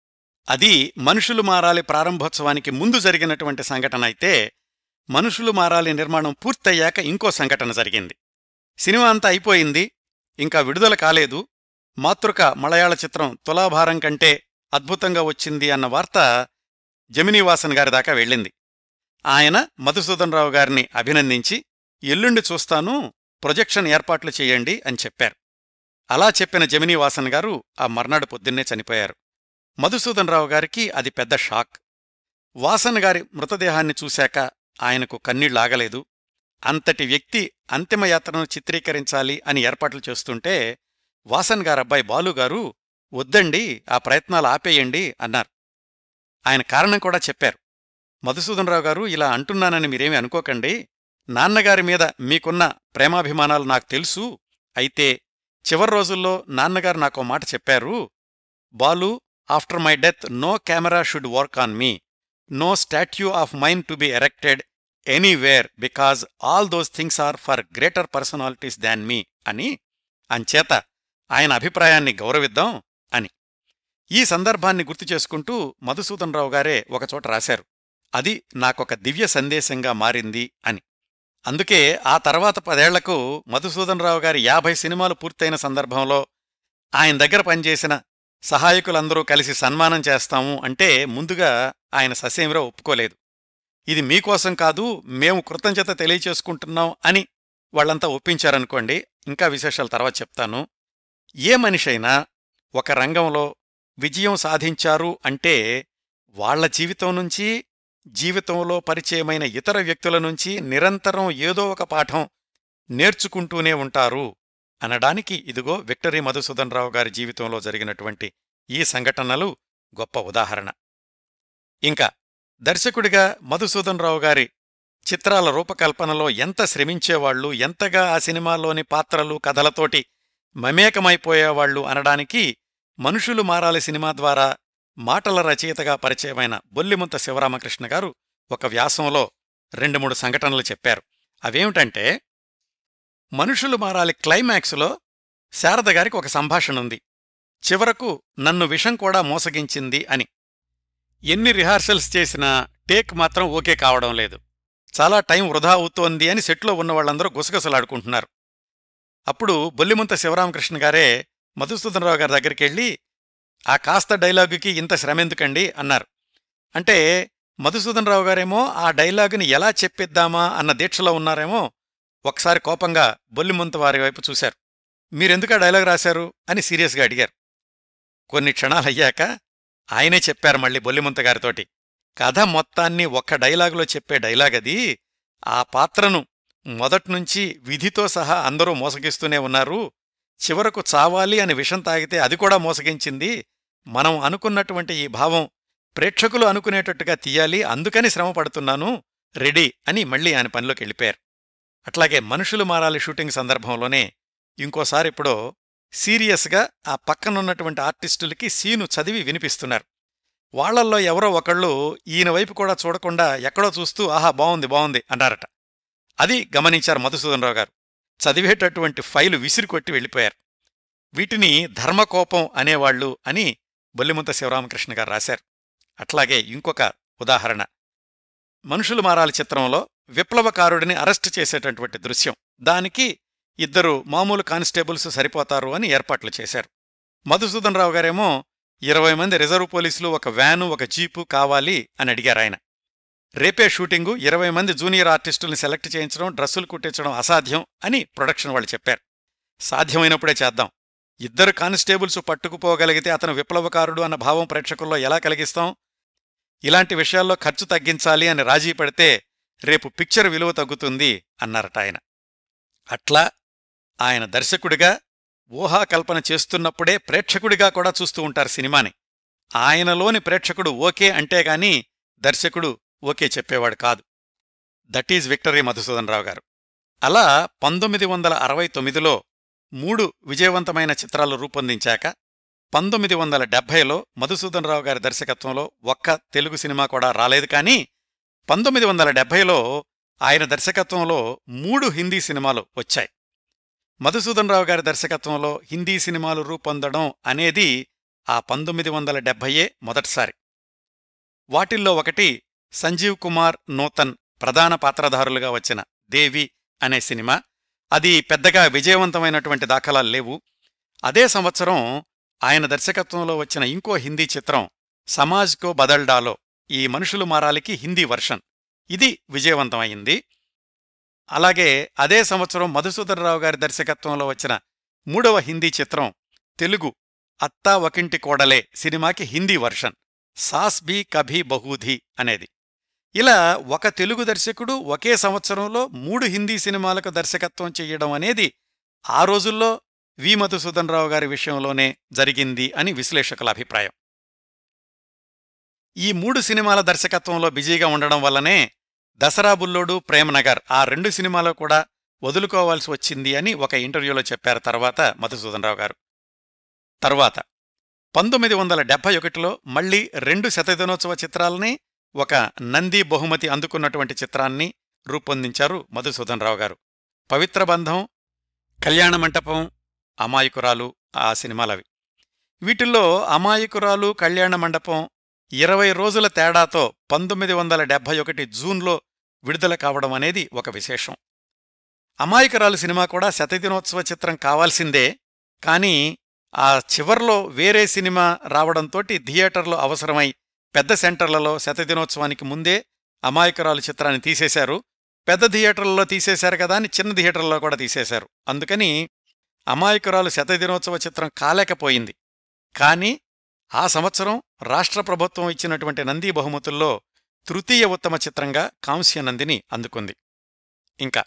అది మనుషులు మారాలి ప్రారంభోత్సవానికి ముందు జరిగినటువంటి సంఘటన అయితే, మనుషులు మారాలి నిర్మాణం పూర్తయ్యాక ఇంకో సంఘటన జరిగింది. సినిమా అంతా అయిపోయింది, ఇంకా విడుదల కాలేదు. మాతృక మలయాళ చిత్రం తులాభారం కంటే అద్భుతంగా వచ్చింది అన్న వార్త జెమినీ వాసన్ గారి దాకా వెళ్ళింది. ఆయన మధుసూదన్ రావు గారిని అభినందించి ఎల్లుండి చూస్తాను, ప్రొజెక్షన్ ఏర్పాట్లు చెయ్యండి అని చెప్పారు. అలా చెప్పిన జెమినీ వాసన్ గారు ఆ మర్నాడు పొద్దున్నే చనిపోయారు. మధుసూదన్ రావు గారికి అది పెద్ద షాక్. వాసన్ గారి మృతదేహాన్ని చూశాక ఆయనకు కన్నీళ్లాగలేదు. అంతటి వ్యక్తి అంతిమయాత్రను చిత్రీకరించాలి అని ఏర్పాట్లు చేస్తుంటే వాసన్ గారబ్బాయి బాలుగారు వద్దండి, ఆ ప్రయత్నాలు ఆపేయండి అన్నారు. ఆయన కారణం కూడా చెప్పారు. మధుసూదన్ రావు గారు, ఇలా అంటున్నానని మీరేమీ అనుకోకండి. నాన్నగారి మీద మీకున్న ప్రేమాభిమానాలు నాకు తెలుసు. అయితే చివరి రోజుల్లో నాన్నగారు నాకో మాట చెప్పారు. Balu, after my death no camera should work on me, no statue of mine to be erected anywhere because all those things are for greater personalities than me అని. అంచేత ఆయన అభిప్రాయాన్ని గౌరవిద్దాం అని. ఈ సందర్భాన్ని గుర్తుచేసుకుంటూ మధుసూదన్ రావు గారే ఒకచోట రాశారు, అది నాకొక దివ్య సందేశంగా మారింది అని. అందుకే ఆ తర్వాత 10 ఏళ్లకు మధుసూదన్ రావు గారి 50 సినిమాలు పూర్తయిన సందర్భంలో ఆయన దగ్గర పనిచేసిన సహాయకులందరూ కలిసి సన్మానం చేస్తాము అంటే ముందుగా ఆయన ససేమిరా ఒప్పుకోలేదు. ఇది మీకోసం కాదు, మేము కృతజ్ఞత తెలియచేసుకుంటున్నాం అని వాళ్లంతా ఒప్పించారనుకోండి. ఇంకా విశేషాల తర్వాత చెప్తాను. ఏ మనిషైనా ఒక రంగంలో విజయం సాధించారు అంటే వాళ్ల జీవితం నుంచి, జీవితంలో పరిచయమైన ఇతర వ్యక్తుల నుంచి నిరంతరం ఏదో ఒక పాఠం నేర్చుకుంటూనే ఉంటారు అనడానికి ఇదిగో విక్టరీ మధుసూదన్ రావు గారి జీవితంలో జరిగినటువంటి ఈ సంఘటనలు గొప్ప ఉదాహరణ. ఇంకా దర్శకుడిగా మధుసూదన్ రావు గారి చిత్రాల రూపకల్పనలో ఎంత శ్రమించేవాళ్లు, ఎంతగా ఆ సినిమాల్లోని పాత్రలు, కథలతోటి మమేకమైపోయేవాళ్లు అనడానికి మనుషులు మారాలి సినిమా ద్వారా మాటల రచయితగా పరిచయమైన బొల్లిముంత శివరామకృష్ణ గారు ఒక వ్యాసంలో 2-3 సంఘటనలు చెప్పారు. అవేమిటంటే, మనుషులు మారాలి క్లైమాక్స్లో శారద గారికి ఒక సంభాషణుంది. చివరకు నన్ను విషం కూడా మోసగించింది అని. ఎన్ని రిహార్సల్స్ చేసినా టేక్ మాత్రం ఓకే కావడం లేదు. చాలా టైం వృధా అవుతోంది అని సెట్లో ఉన్నవాళ్లందరూ గుసగుసలాడుకుంటున్నారు. అప్పుడు బొల్లిముంత శివరామకృష్ణ గారే మధుసూదన్ రావు గారి దగ్గరికెళ్ళి, ఆ కాస్త డైలాగుకి ఇంత శ్రమెందుకండి అన్నారు. అంటే మధుసూదన్ రావు గారేమో ఆ డైలాగుని ఎలా చెప్పిద్దామా అన్న దీక్షలో ఉన్నారేమో. ఒకసారి కోపంగా బొల్లిముంత వారి వైపు చూశారు. మీరెందుకా డైలాగ్ రాశారు అని సీరియస్గా అడిగారు. కొన్ని క్షణాలయ్యాక ఆయనే చెప్పారు మళ్ళీ బొల్లిముంతగారితోటి, కథ మొత్తాన్ని ఒక్క డైలాగులో చెప్పే డైలాగది. ఆ పాత్రను మొదట్నుంచి విధితో సహా అందరూ మోసగిస్తూనే ఉన్నారు. చివరకు చావాలి అని విషం తాగితే అది కూడా మోసగించింది. మనం అనుకున్నటువంటి ఈ భావం ప్రేక్షకులు అనుకునేటట్టుగా తీయాలి, అందుకని శ్రమపడుతున్నాను, రెడీ అని మళ్ళీ ఆయన పనిలోకి వెళ్ళిపోయారు. అట్లాగే మనుషులు మారాలి షూటింగ్ సందర్భంలోనే ఇంకోసారిప్పుడో సీరియస్గా ఆ పక్కనున్నటువంటి ఆర్టిస్టులకి సీను చదివి వినిపిస్తున్నారు. వాళ్లల్లో ఎవరో ఒకళ్ళు ఈయన వైపు కూడా చూడకుండా ఎక్కడో చూస్తూ ఆహా బావుంది బావుంది అన్నారట. అది గమనించారు మధుసూదనరావు గారు. చదివేటటువంటి ఫైలు విసిరికొట్టి వెళ్ళిపోయారు. వీటిని ధర్మకోపం అనేవాళ్లు అని బొల్లిముంత శివరామకృష్ణ గారు రాశారు. అట్లాగే ఇంకొక ఉదాహరణ, మనుషులు మారాలి చిత్రంలో విప్లవకారుడిని అరెస్టు చేసేటటువంటి దృశ్యం. దానికి 2 మామూలు కానిస్టేబుల్స్ సరిపోతారు అని ఏర్పాట్లు చేశారు. మధుసూదనరావు గారేమో 20 మంది రిజర్వ్ పోలీసులు, ఒక వ్యాను, ఒక జీపు కావాలి అని అడిగారాయన. రేపే షూటింగు, 20 మంది జూనియర్ ఆర్టిస్టుల్ని సెలెక్ట్ చేయించడం, డ్రస్సులు కుట్టించడం అసాధ్యం అని ప్రొడక్షన్ వాళ్ళు చెప్పారు. సాధ్యమైనప్పుడే చేద్దాం, 2 కానిస్టేబుల్స్ పట్టుకుపోగలిగితే అతను విప్లవకారుడు అన్న భావం ప్రేక్షకుల్లో ఎలా కలిగిస్తాం? ఇలాంటి విషయాల్లో ఖర్చు తగ్గించాలి అని రాజీ పడితే రేపు పిక్చర్ విలువ తగ్గుతుంది అన్నారట ఆయన. అట్లా ఆయన దర్శకుడిగా ఊహాకల్పన చేస్తున్నప్పుడే ప్రేక్షకుడిగా కూడా చూస్తూ ఉంటారు సినిమాని. ఆయనలోని ప్రేక్షకుడు ఓకే అంటేగాని దర్శకుడు ఓకే చెప్పేవాడు కాదు. దట్ ఈజ్ విక్టరీ మధుసూదనరావు గారు. అలా 1969లో 3 విజయవంతమైన చిత్రాలు రూపొందించాక 1970లో మధుసూదనరావు గారి దర్శకత్వంలో ఒక్క తెలుగు సినిమా కూడా రాలేదు. కానీ 1970లో ఆయన దర్శకత్వంలో 3 హిందీ సినిమాలు వచ్చాయి. మధుసూదనరావు గారి దర్శకత్వంలో హిందీ సినిమాలు రూపొందడం అనేది ఆ 1970 మొదటిసారి. వాటిల్లో ఒకటి సంజీవ్ కుమార్ నూతన్ ప్రధాన పాత్రధారులుగా వచ్చిన దేవి అనే సినిమా. అది పెద్దగా విజయవంతమైనటువంటి దాఖలాలు లేవు. అదే సంవత్సరం ఆయన దర్శకత్వంలో వచ్చిన ఇంకో హిందీ చిత్రం సమాజ్ కో బదల్ డాలో, ఈ మనుషులు మారాలికి హిందీ వర్షన్, ఇది విజయవంతమైంది. అలాగే అదే సంవత్సరం మధుసూదనరావు గారి దర్శకత్వంలో వచ్చిన 3వ హిందీ చిత్రం తెలుగు అత్తా ఒకింటి కోడలే సినిమాకి హిందీ వర్షన్ సాస్ భీ కభీ బహూధీ అనేది. ఇలా ఒక తెలుగు దర్శకుడు ఒకే సంవత్సరంలో 3 హిందీ సినిమాలకు దర్శకత్వం చెయ్యడం అనేది ఆ రోజుల్లో వి. మధుసూదనరావు గారి విషయంలోనే జరిగింది అని విశ్లేషకుల అభిప్రాయం. ఈ 3 సినిమాల దర్శకత్వంలో బిజీగా ఉండడం వల్లనే దసరా బుల్లోడు, ప్రేమనగర్ ఆ 2 సినిమాలో కూడా వదులుకోవాల్సి వచ్చింది అని ఒక ఇంటర్వ్యూలో చెప్పారు తర్వాత మధుసూదనరావు గారు. తరువాత 1971లో మళ్లీ 2 శతదినోత్సవ చిత్రాలని, ఒక నంది బహుమతి అందుకున్నటువంటి చిత్రాన్ని రూపొందించారు మధుసూదనరావు గారు. పవిత్ర బంధం, కళ్యాణమంటపం, అమాయకురాలు ఆ సినిమాలవి. వీటిల్లో అమాయకురాలు, కళ్యాణమండపం 20 రోజుల తేడాతో 1971 జూన్లో విడుదల కావడం అనేది ఒక విశేషం. అమాయకురాలు సినిమా కూడా శతదినోత్సవ చిత్రం కావాల్సిందే. కానీ ఆ చివర్లో వేరే సినిమా రావడంతోటి థియేటర్లో అవసరమై పెద్ద సెంటర్లలో శతదినోత్సవానికి ముందే అమాయకురాలు చిత్రాన్ని తీసేశారు. పెద్ద థియేటర్లలో తీసేశారు కదా అని చిన్న థియేటర్లో కూడా తీసేశారు. అందుకని అమాయకురాలు శతదినోత్సవ చిత్రం కాలేకపోయింది. కానీ ఆ సంవత్సరం రాష్ట్ర ప్రభుత్వం ఇచ్చినటువంటి నంది బహుమతుల్లో తృతీయ ఉత్తమ చిత్రంగా కాంస్యనందిని అందుకుంది. ఇంకా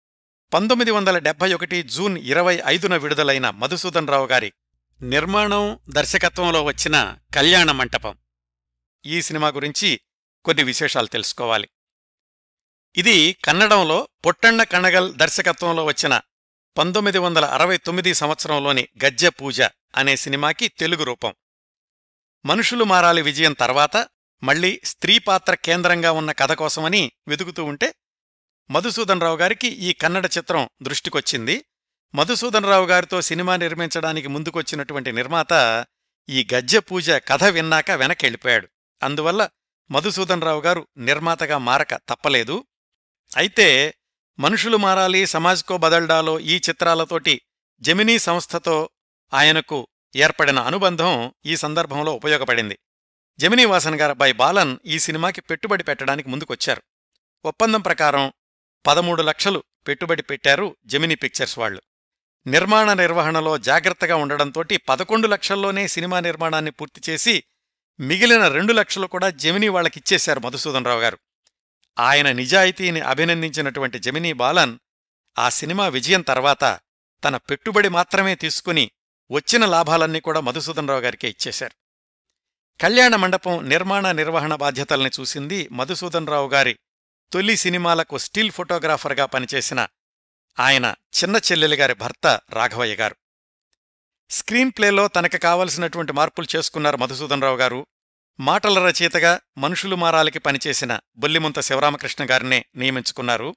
1971 జూన్ 25న విడుదలైన మధుసూదనరావు గారి నిర్మాణం, దర్శకత్వంలో వచ్చిన కళ్యాణమంటపం, ఈ సినిమా గురించి కొన్ని విశేషాలు తెలుసుకోవాలి. ఇది కన్నడంలో పొట్టಣ್ణ కణగల్ దర్శకత్వంలో వచ్చిన 1969 సంవత్సరంలోని గజ్జె పూజ అనే సినిమాకి తెలుగు రూపం. మనుషులు మారాలి విజయం తర్వాత మళ్లీ స్త్రీపాత్ర కేంద్రంగా ఉన్న కథ కోసమని వెతుకుతూ ఉంటే మధుసూదనరావు గారికి ఈ కన్నడ చిత్రం దృష్టికొచ్చింది. మధుసూదనరావు గారితో సినిమా నిర్మించడానికి ముందుకొచ్చినటువంటి నిర్మాత ఈ గజ్జె పూజ కథ విన్నాక వెనకెళ్ళిపోయాడు. అందువల్ల మధుసూదనరావు గారు నిర్మాతగా మారక తప్పలేదు. అయితే మనుషులు మారాలి, సమాజ్ కో బదల్ డాలో ఈ చిత్రాలతోటి జెమినీ సంస్థతో ఆయనకు ఏర్పడిన అనుబంధం ఈ సందర్భంలో ఉపయోగపడింది. జెమినీ వాసన్ గారబ్బాయి బాలన్ ఈ సినిమాకి పెట్టుబడి పెట్టడానికి ముందుకొచ్చారు. ఒప్పందం ప్రకారం 13 లక్షలు పెట్టుబడి పెట్టారు జెమినీ పిక్చర్స్ వాళ్లు. నిర్మాణ నిర్వహణలో జాగ్రత్తగా ఉండడంతోటి 11 లక్షల్లోనే సినిమా నిర్మాణాన్ని పూర్తిచేసి మిగిలిన 2 లక్షలు కూడా జెమినీ వాళ్ళకిచ్చేశారు మధుసూదన్ రావు గారు. ఆయన నిజాయితీని అభినందించినటువంటి జెమినీ బాలన్ ఆ సినిమా విజయం తర్వాత తన పెట్టుబడి మాత్రమే తీసుకుని వచ్చిన లాభాలన్నీ కూడా మధుసూదన్ రావు గారికే ఇచ్చేశారు. కళ్యాణ మండపం నిర్మాణ నిర్వహణ బాధ్యతల్ని చూసింది మధుసూదన్ రావు గారి తొలి సినిమాలకు స్టిల్ ఫోటోగ్రాఫర్గా పనిచేసిన ఆయన చిన్న చెల్లెలిగారి భర్త రాఘవయ్య గారు. స్క్రీన్ ప్లేలో తనకు కావలసినటువంటి మార్పులు చేసుకున్నారు మధుసూదన్ రావు గారు. మాటల రచయితగా మనుషులు మారాలికి పనిచేసిన బొల్లిముంత శివరామకృష్ణ గారినే నియమించుకున్నారు.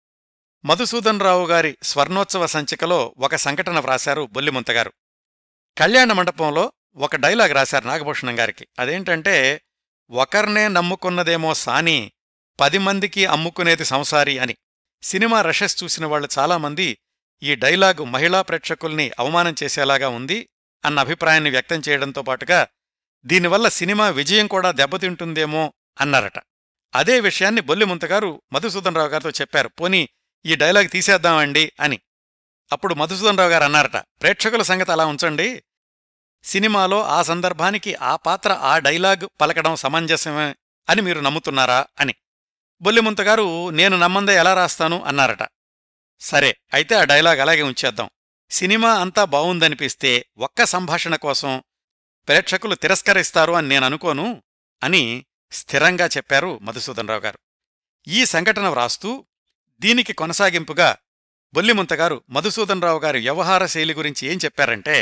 మధుసూదన్ రావు గారి స్వర్ణోత్సవ సంచికలో ఒక సంఘటన వ్రాశారు బొల్లిముంతగారు. కళ్యాణ మండపంలో ఒక డైలాగ్ రాశారు నాగభూషణం గారికి. అదేంటంటే, ఒకర్నే నమ్ముకున్నదేమో సాని 10 మందికి అమ్ముకునేది సంసారి అని. సినిమా రషెస్ చూసిన వాళ్లు చాలామంది ఈ డైలాగు మహిళా ప్రేక్షకుల్ని అవమానం చేసేలాగా ఉంది అన్న అభిప్రాయాన్ని వ్యక్తం చేయడంతో పాటుగా దీనివల్ల సినిమా విజయం కూడా దెబ్బతింటుందేమో అన్నారట. అదే విషయాన్ని బొల్లిముంతగారు మధుసూదన్ రావు గారితో చెప్పారు, పోనీ ఈ డైలాగ్ తీసేద్దామండి అని. అప్పుడు మధుసూదన్ రావు గారు అన్నారట, ప్రేక్షకుల సంగతి అలా ఉంచండి, సినిమాలో ఆ సందర్భానికి ఆ పాత్ర ఆ డైలాగ్ పలకడం సమంజసమే అని మీరు నమ్ముతున్నారా అని. బొల్లిముంతగారు నేను నమ్మందే ఎలా రాస్తాను అన్నారట. సరే, అయితే ఆ డైలాగ్ అలాగే ఉంచేద్దాం, సినిమా అంతా బావుందనిపిస్తే ఒక్క సంభాషణ కోసం ప్రేక్షకులు తిరస్కరిస్తారు అని నేననుకోను అని స్థిరంగా చెప్పారు మధుసూదన్ రావు గారు. ఈ సంఘటన వ్రాస్తూ దీనికి కొనసాగింపుగా బొల్లిముంతగారు మధుసూదన్ రావు గారి వ్యవహార శైలి గురించి ఏం చెప్పారంటే,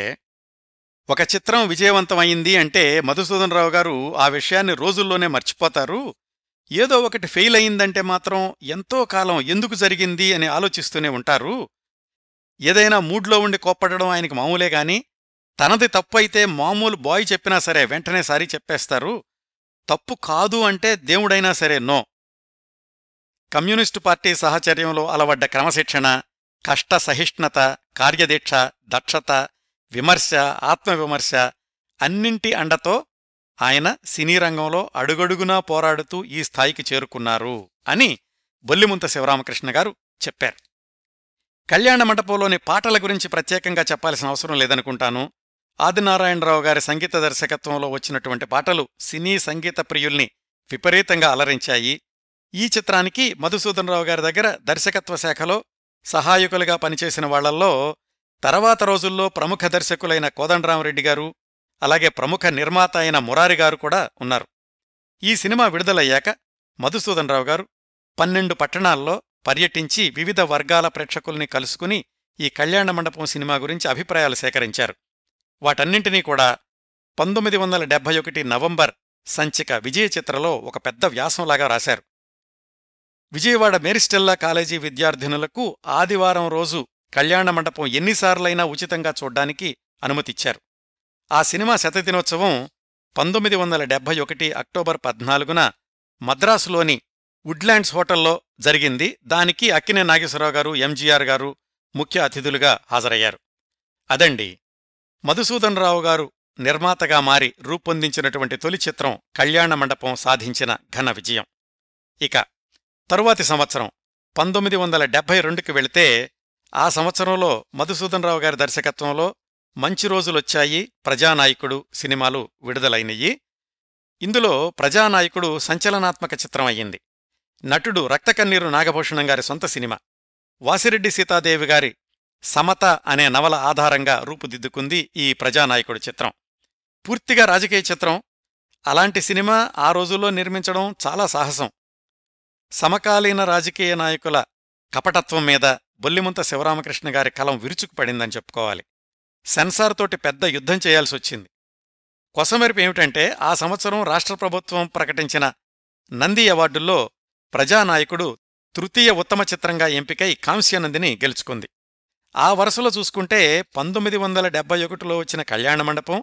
ఒక చిత్రం విజయవంతమయింది అంటే మధుసూదన్ రావు గారు ఆ విషయాన్ని రోజుల్లోనే మర్చిపోతారు, ఏదో ఒకటి ఫెయిల్ అయిందంటే మాత్రం ఎంతో కాలం ఎందుకు జరిగింది అని ఆలోచిస్తూనే ఉంటారు. ఏదైనా మూడ్లో ఉండి కోప్పడడం ఆయనకి మామూలే గాని, తనది తప్పు అయితే మామూలు బాయ్ చెప్పినా సరే వెంటనే సారీ చెప్పేస్తారు, తప్పు కాదు అంటే దేవుడైనా సరే నో. కమ్యూనిస్టు పార్టీ సహచర్యంలో అలవడ్డ క్రమశిక్షణ, కష్ట సహిష్ణుత, కార్యదీక్ష, దక్షత, విమర్శ, ఆత్మవిమర్శ అన్నింటి అండతో ఆయన సినీ రంగంలో అడుగడుగునా పోరాడుతూ ఈ స్థాయికి చేరుకున్నారు అని బొల్లిముంత శివరామకృష్ణ గారు చెప్పారు. కళ్యాణ మండపంలోని పాటల గురించి ప్రత్యేకంగా చెప్పాల్సిన అవసరం లేదనుకుంటాను. ఆదినారాయణరావు గారి సంగీత దర్శకత్వంలో వచ్చినటువంటి పాటలు సినీ సంగీత ప్రియుల్ని విపరీతంగా అలరించాయి. ఈ చిత్రానికి మధుసూదన్ రావు గారి దగ్గర దర్శకత్వ శాఖలో సహాయకులుగా పనిచేసిన వాళ్లల్లో తర్వాత రోజుల్లో ప్రముఖ దర్శకులైన కోదండరామరెడ్డి గారు, అలాగే ప్రముఖ నిర్మాత అయిన మురారిగారు కూడా ఉన్నారు. ఈ సినిమా విడుదలయ్యాక మధుసూదన్ రావు గారు 12 పట్టణాల్లో పర్యటించి వివిధ వర్గాల ప్రేక్షకుల్ని కలుసుకుని ఈ కళ్యాణ మండపం సినిమా గురించి అభిప్రాయాలు సేకరించారు. వాటన్నింటినీ కూడా 1971 నవంబర్ సంచిక విజయ చిత్రలో ఒక పెద్ద వ్యాసంలాగా రాశారు. విజయవాడ మేరిస్టెల్లా కాలేజీ విద్యార్థినులకు ఆదివారం రోజు కళ్యాణ మండపం ఎన్నిసార్లైనా ఉచితంగా చూడ్డానికి అనుమతిచ్చారు. ఆ సినిమా శతదినోత్సవం 1971 అక్టోబర్ 14న మద్రాసులోని వుడ్లాండ్స్ హోటల్లో జరిగింది. దానికి అక్కినే నాగేశ్వరరావు గారు, ఎంజీఆర్ గారు ముఖ్య అతిథులుగా హాజరయ్యారు. అదండి మధుసూదన్ రావు గారు నిర్మాతగా మారి రూపొందించినటువంటి తొలి చిత్రం కళ్యాణ మండపం సాధించిన ఘన విజయం. ఇక తరువాతి సంవత్సరం 1972కి వెళితే ఆ సంవత్సరంలో మధుసూదన్ రావు గారి దర్శకత్వంలో మంచి రోజులొచ్చాయి, ప్రజానాయకుడు సినిమాలు విడుదలైనయి. ఇందులో ప్రజానాయకుడు సంచలనాత్మక చిత్రం అయ్యింది. నటుడు రక్తకన్నీరు నాగభూషణం గారి సొంత సినిమా. వాసిరెడ్డి సీతాదేవి గారి సమత అనే నవల ఆధారంగా రూపుదిద్దుకుంది ఈ ప్రజానాయకుడు చిత్రం. పూర్తిగా రాజకీయ చిత్రం. అలాంటి సినిమా ఆ రోజుల్లో నిర్మించడం చాలా సాహసం. సమకాలీన రాజకీయ నాయకుల కపటత్వం మీద బొల్లిముంత శివరామకృష్ణ గారి కలం విరుచుకుపడిందని చెప్పుకోవాలి. సెన్సార్తోటి పెద్ద యుద్ధం చేయాల్సొచ్చింది. కొసమెరుపు ఏమిటంటే, ఆ సంవత్సరం రాష్ట్ర ప్రభుత్వం ప్రకటించిన నంది అవార్డుల్లో ప్రజానాయకుడు తృతీయ ఉత్తమ చిత్రంగా ఎంపికై కాంస్యనందిని గెలుచుకుంది. ఆ వరుసలో చూసుకుంటే 1971లో వచ్చిన కళ్యాణ మండపం,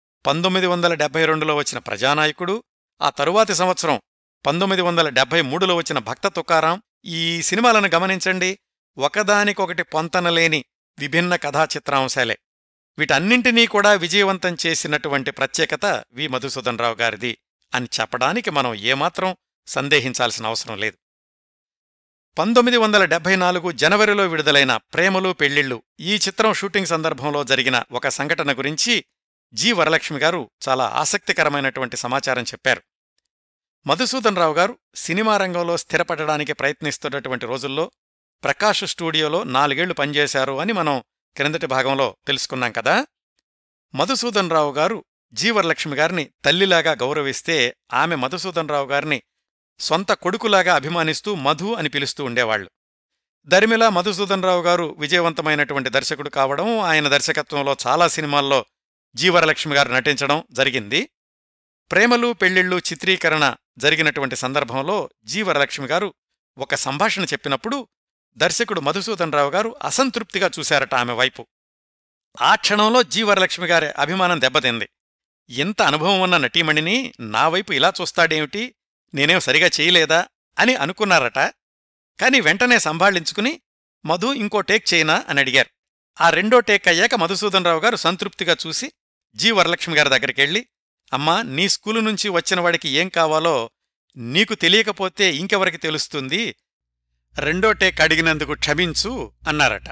1972లో వచ్చిన ప్రజానాయకుడు, ఆ తరువాతి సంవత్సరం 1973లో వచ్చిన భక్త తుకారాం. ఈ సినిమాలను గమనించండి, ఒకదానికొకటి పొంతనలేని విభిన్న కథా చిత్రాంశాలే. వీటన్నింటినీ కూడా విజయవంతం చేసినటువంటి ప్రత్యేకత వి. మధుసూదన్ రావు గారిది అని చెప్పడానికి మనం ఏమాత్రం సందేహించాల్సిన అవసరం లేదు. 1974 జనవరిలో విడుదలైన ప్రేమలు పెళ్లిళ్ళు ఈ చిత్రం షూటింగ్ సందర్భంలో జరిగిన ఒక సంఘటన గురించి జి. వరలక్ష్మి గారు చాలా ఆసక్తికరమైనటువంటి సమాచారం చెప్పారు. మధుసూదన్ రావు గారు సినిమా రంగంలో స్థిరపడడానికి ప్రయత్నిస్తున్నటువంటి రోజుల్లో ప్రకాష్ స్టూడియోలో 4 ఏళ్లు పనిచేశారు అని మనం క్రిందటి భాగంలో తెలుసుకున్నాం కదా. మధుసూదన్ రావు గారు జి. వరలక్ష్మి గారిని తల్లిలాగా గౌరవిస్తే ఆమె మధుసూదన్ రావు గారిని సొంత కొడుకులాగా అభిమానిస్తూ మధు అని పిలుస్తూ ఉండేవాళ్లు. దరిమిలా మధుసూదన్ రావు గారు విజయవంతమైనటువంటి దర్శకుడు కావడం, ఆయన దర్శకత్వంలో చాలా సినిమాల్లో జి. వరలక్ష్మి గారు నటించడం జరిగింది. ప్రేమలు పెళ్లిళ్ళు చిత్రీకరణ జరిగినటువంటి సందర్భంలో జి. వరలక్ష్మి గారు ఒక సంభాషణ చెప్పినప్పుడు దర్శకుడు మధుసూదన్ రావు గారు అసంతృప్తిగా చూశారట ఆమె వైపు. ఆ క్షణంలో జి. వరలక్ష్మి గారి అభిమానం దెబ్బతింది. ఇంత అనుభవం ఉన్న నటీమణిని నా వైపు ఇలా చూస్తాడేమిటి, నేనేం సరిగా చేయలేదా అని అనుకున్నారట. కాని వెంటనే సంభాళించుకుని మధు ఇంకో టేక్ చేయనా అని అడిగారు. ఆ రెండో టేక్ అయ్యాక మధుసూదన్ రావు గారు సంతృప్తిగా చూసి జి. వరలక్ష్మి గారి దగ్గరికెళ్ళి, అమ్మా, నీ స్కూలు నుంచి వచ్చినవాడికి ఏం కావాలో నీకు తెలియకపోతే ఇంకెవరికి తెలుస్తుంది, రెండో టేక్ అడిగినందుకు క్షమించు అన్నారట.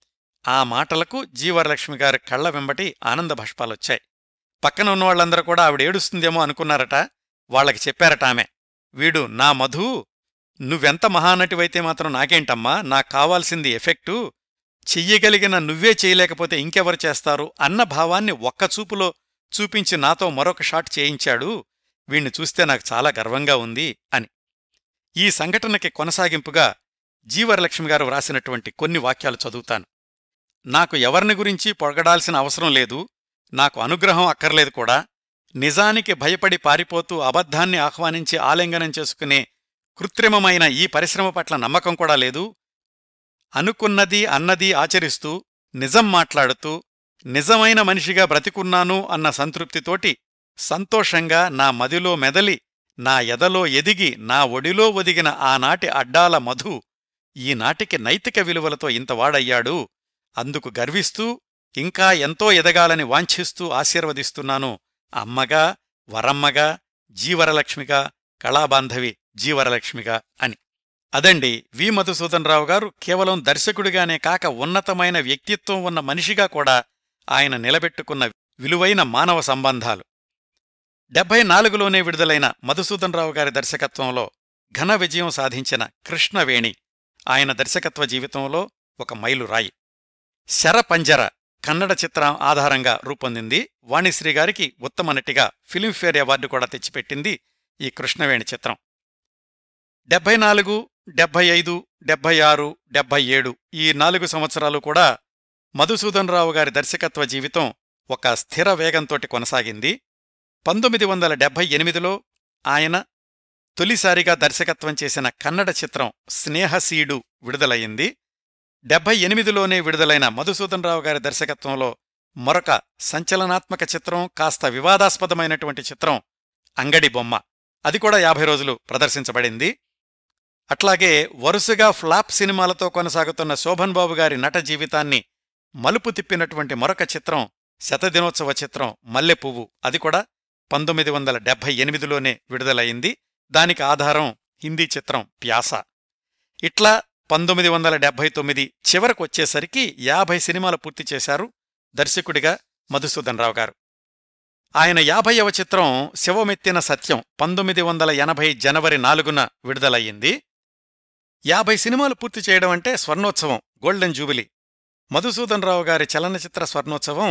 ఆ మాటలకు జి. వరలక్ష్మి గారి కళ్ల వెంబటి ఆనంద భాష్పాలొచ్చాయి. పక్కన ఉన్నవాళ్లందరూ కూడా ఆవిడ ఏడుస్తుందేమో అనుకున్నారట. వాళ్లకి చెప్పారట ఆమె, వీడు నా మధు, నువ్వెంత మహానటివైతే మాత్రం నాకేంటమ్మా, నాకు కావాల్సింది ఎఫెక్టు, చెయ్యగలిగిన నువ్వే చేయలేకపోతే ఇంకెవరు చేస్తారు అన్న భావాన్ని ఒక్కచూపులో చూపించి నాతో మరొక షాట్ చేయించాడు, వీణ్ణి చూస్తే నాకు చాలా గర్వంగా ఉంది అని. ఈ సంఘటనకి కొనసాగింపుగా జి. వరలక్ష్మి గారు వ్రాసినటువంటి కొన్ని వాక్యాలు చదువుతాను. నాకు ఎవరిని గురించి పొగడాల్సిన అవసరం లేదు, నాకు అనుగ్రహం అక్కర్లేదు కూడా, నిజానికి భయపడి పారిపోతూ అబద్ధాన్ని ఆహ్వానించి ఆలింగనం చేసుకునే కృత్రిమమైన ఈ పరిశ్రమ పట్ల నమ్మకం కూడా లేదు. అనుకున్నది అన్నది ఆచరిస్తూ నిజం మాట్లాడుతూ నిజమైన మనిషిగా బ్రతికున్నాను అన్న సంతృప్తితోటి సంతోషంగా నా మదిలో మెదలి నా ఎదలో ఎదిగి నా ఒడిలో ఒదిగిన ఆనాటి అడ్డాల మధు ఈనాటికి నైతిక విలువలతో ఇంతవాడయ్యాడు, అందుకు గర్విస్తూ ఇంకా ఎంతో ఎదగాలని వాంఛిస్తూ ఆశీర్వదిస్తున్నాను అమ్మగా, వరమ్మగా, జీవరలక్ష్మిగా, కళాబాంధవి జీవరలక్ష్మిగా అని. అదండి వి. మధుసూదన్ రావు గారు కేవలం దర్శకుడిగానే కాక ఉన్నతమైన వ్యక్తిత్వం ఉన్న మనిషిగా కూడా ఆయన నిలబెట్టుకున్న విలువైన మానవ సంబంధాలు. 74లోనే విడుదలైన మధుసూదన్ రావు గారి దర్శకత్వంలో ఘన విజయం సాధించిన కృష్ణవేణి ఆయన దర్శకత్వ జీవితంలో ఒక మైలురాయి. శరపంజర కన్నడ చిత్రం ఆధారంగా రూపొందింది. వాణిశ్రీ గారికి ఉత్తమ నటిగా ఫిలింఫేర్ అవార్డు కూడా తెచ్చిపెట్టింది ఈ కృష్ణవేణి చిత్రం. 74, 75, 76, 77 ఈ 4 సంవత్సరాలు కూడా మధుసూదన్ రావు గారి దర్శకత్వ జీవితం ఒక స్థిర వేగంతోటి కొనసాగింది. 1978లో ఆయన తొలిసారిగా దర్శకత్వం చేసిన కన్నడ చిత్రం స్నేహసీడు విడుదలయ్యింది. 78లోనే విడుదలైన మధుసూదన్ రావు గారి దర్శకత్వంలో మరొక సంచలనాత్మక చిత్రం, కాస్త వివాదాస్పదమైనటువంటి చిత్రం అంగడి బొమ్మ. అది కూడా 50 రోజులు ప్రదర్శించబడింది. అట్లాగే వరుసగా ఫ్లాప్ సినిమాలతో కొనసాగుతున్న శోభన్ బాబు గారి నట జీవితాన్ని మలుపు తిప్పినటువంటి మరొక చిత్రం శతదినోత్సవ చిత్రం మల్లెపువ్వు. అది కూడా 1978లోనే విడుదలయింది. దానికి ఆధారం హిందీ చిత్రం ప్యాస. ఇట్లా 1979 చివరకొచ్చేసరికి 50 సినిమాలు పూర్తి చేశారు దర్శకుడిగా మధుసూదన్ రావు గారు. ఆయన 50వ చిత్రం శివమెత్తిన సత్యం 1980 జనవరి 4న విడుదలయ్యింది. 50 సినిమాలు పూర్తి చేయడం అంటే స్వర్ణోత్సవం, గోల్డెన్ జూబిలీ. మధుసూదన్ రావు గారి చలనచిత్ర స్వర్ణోత్సవం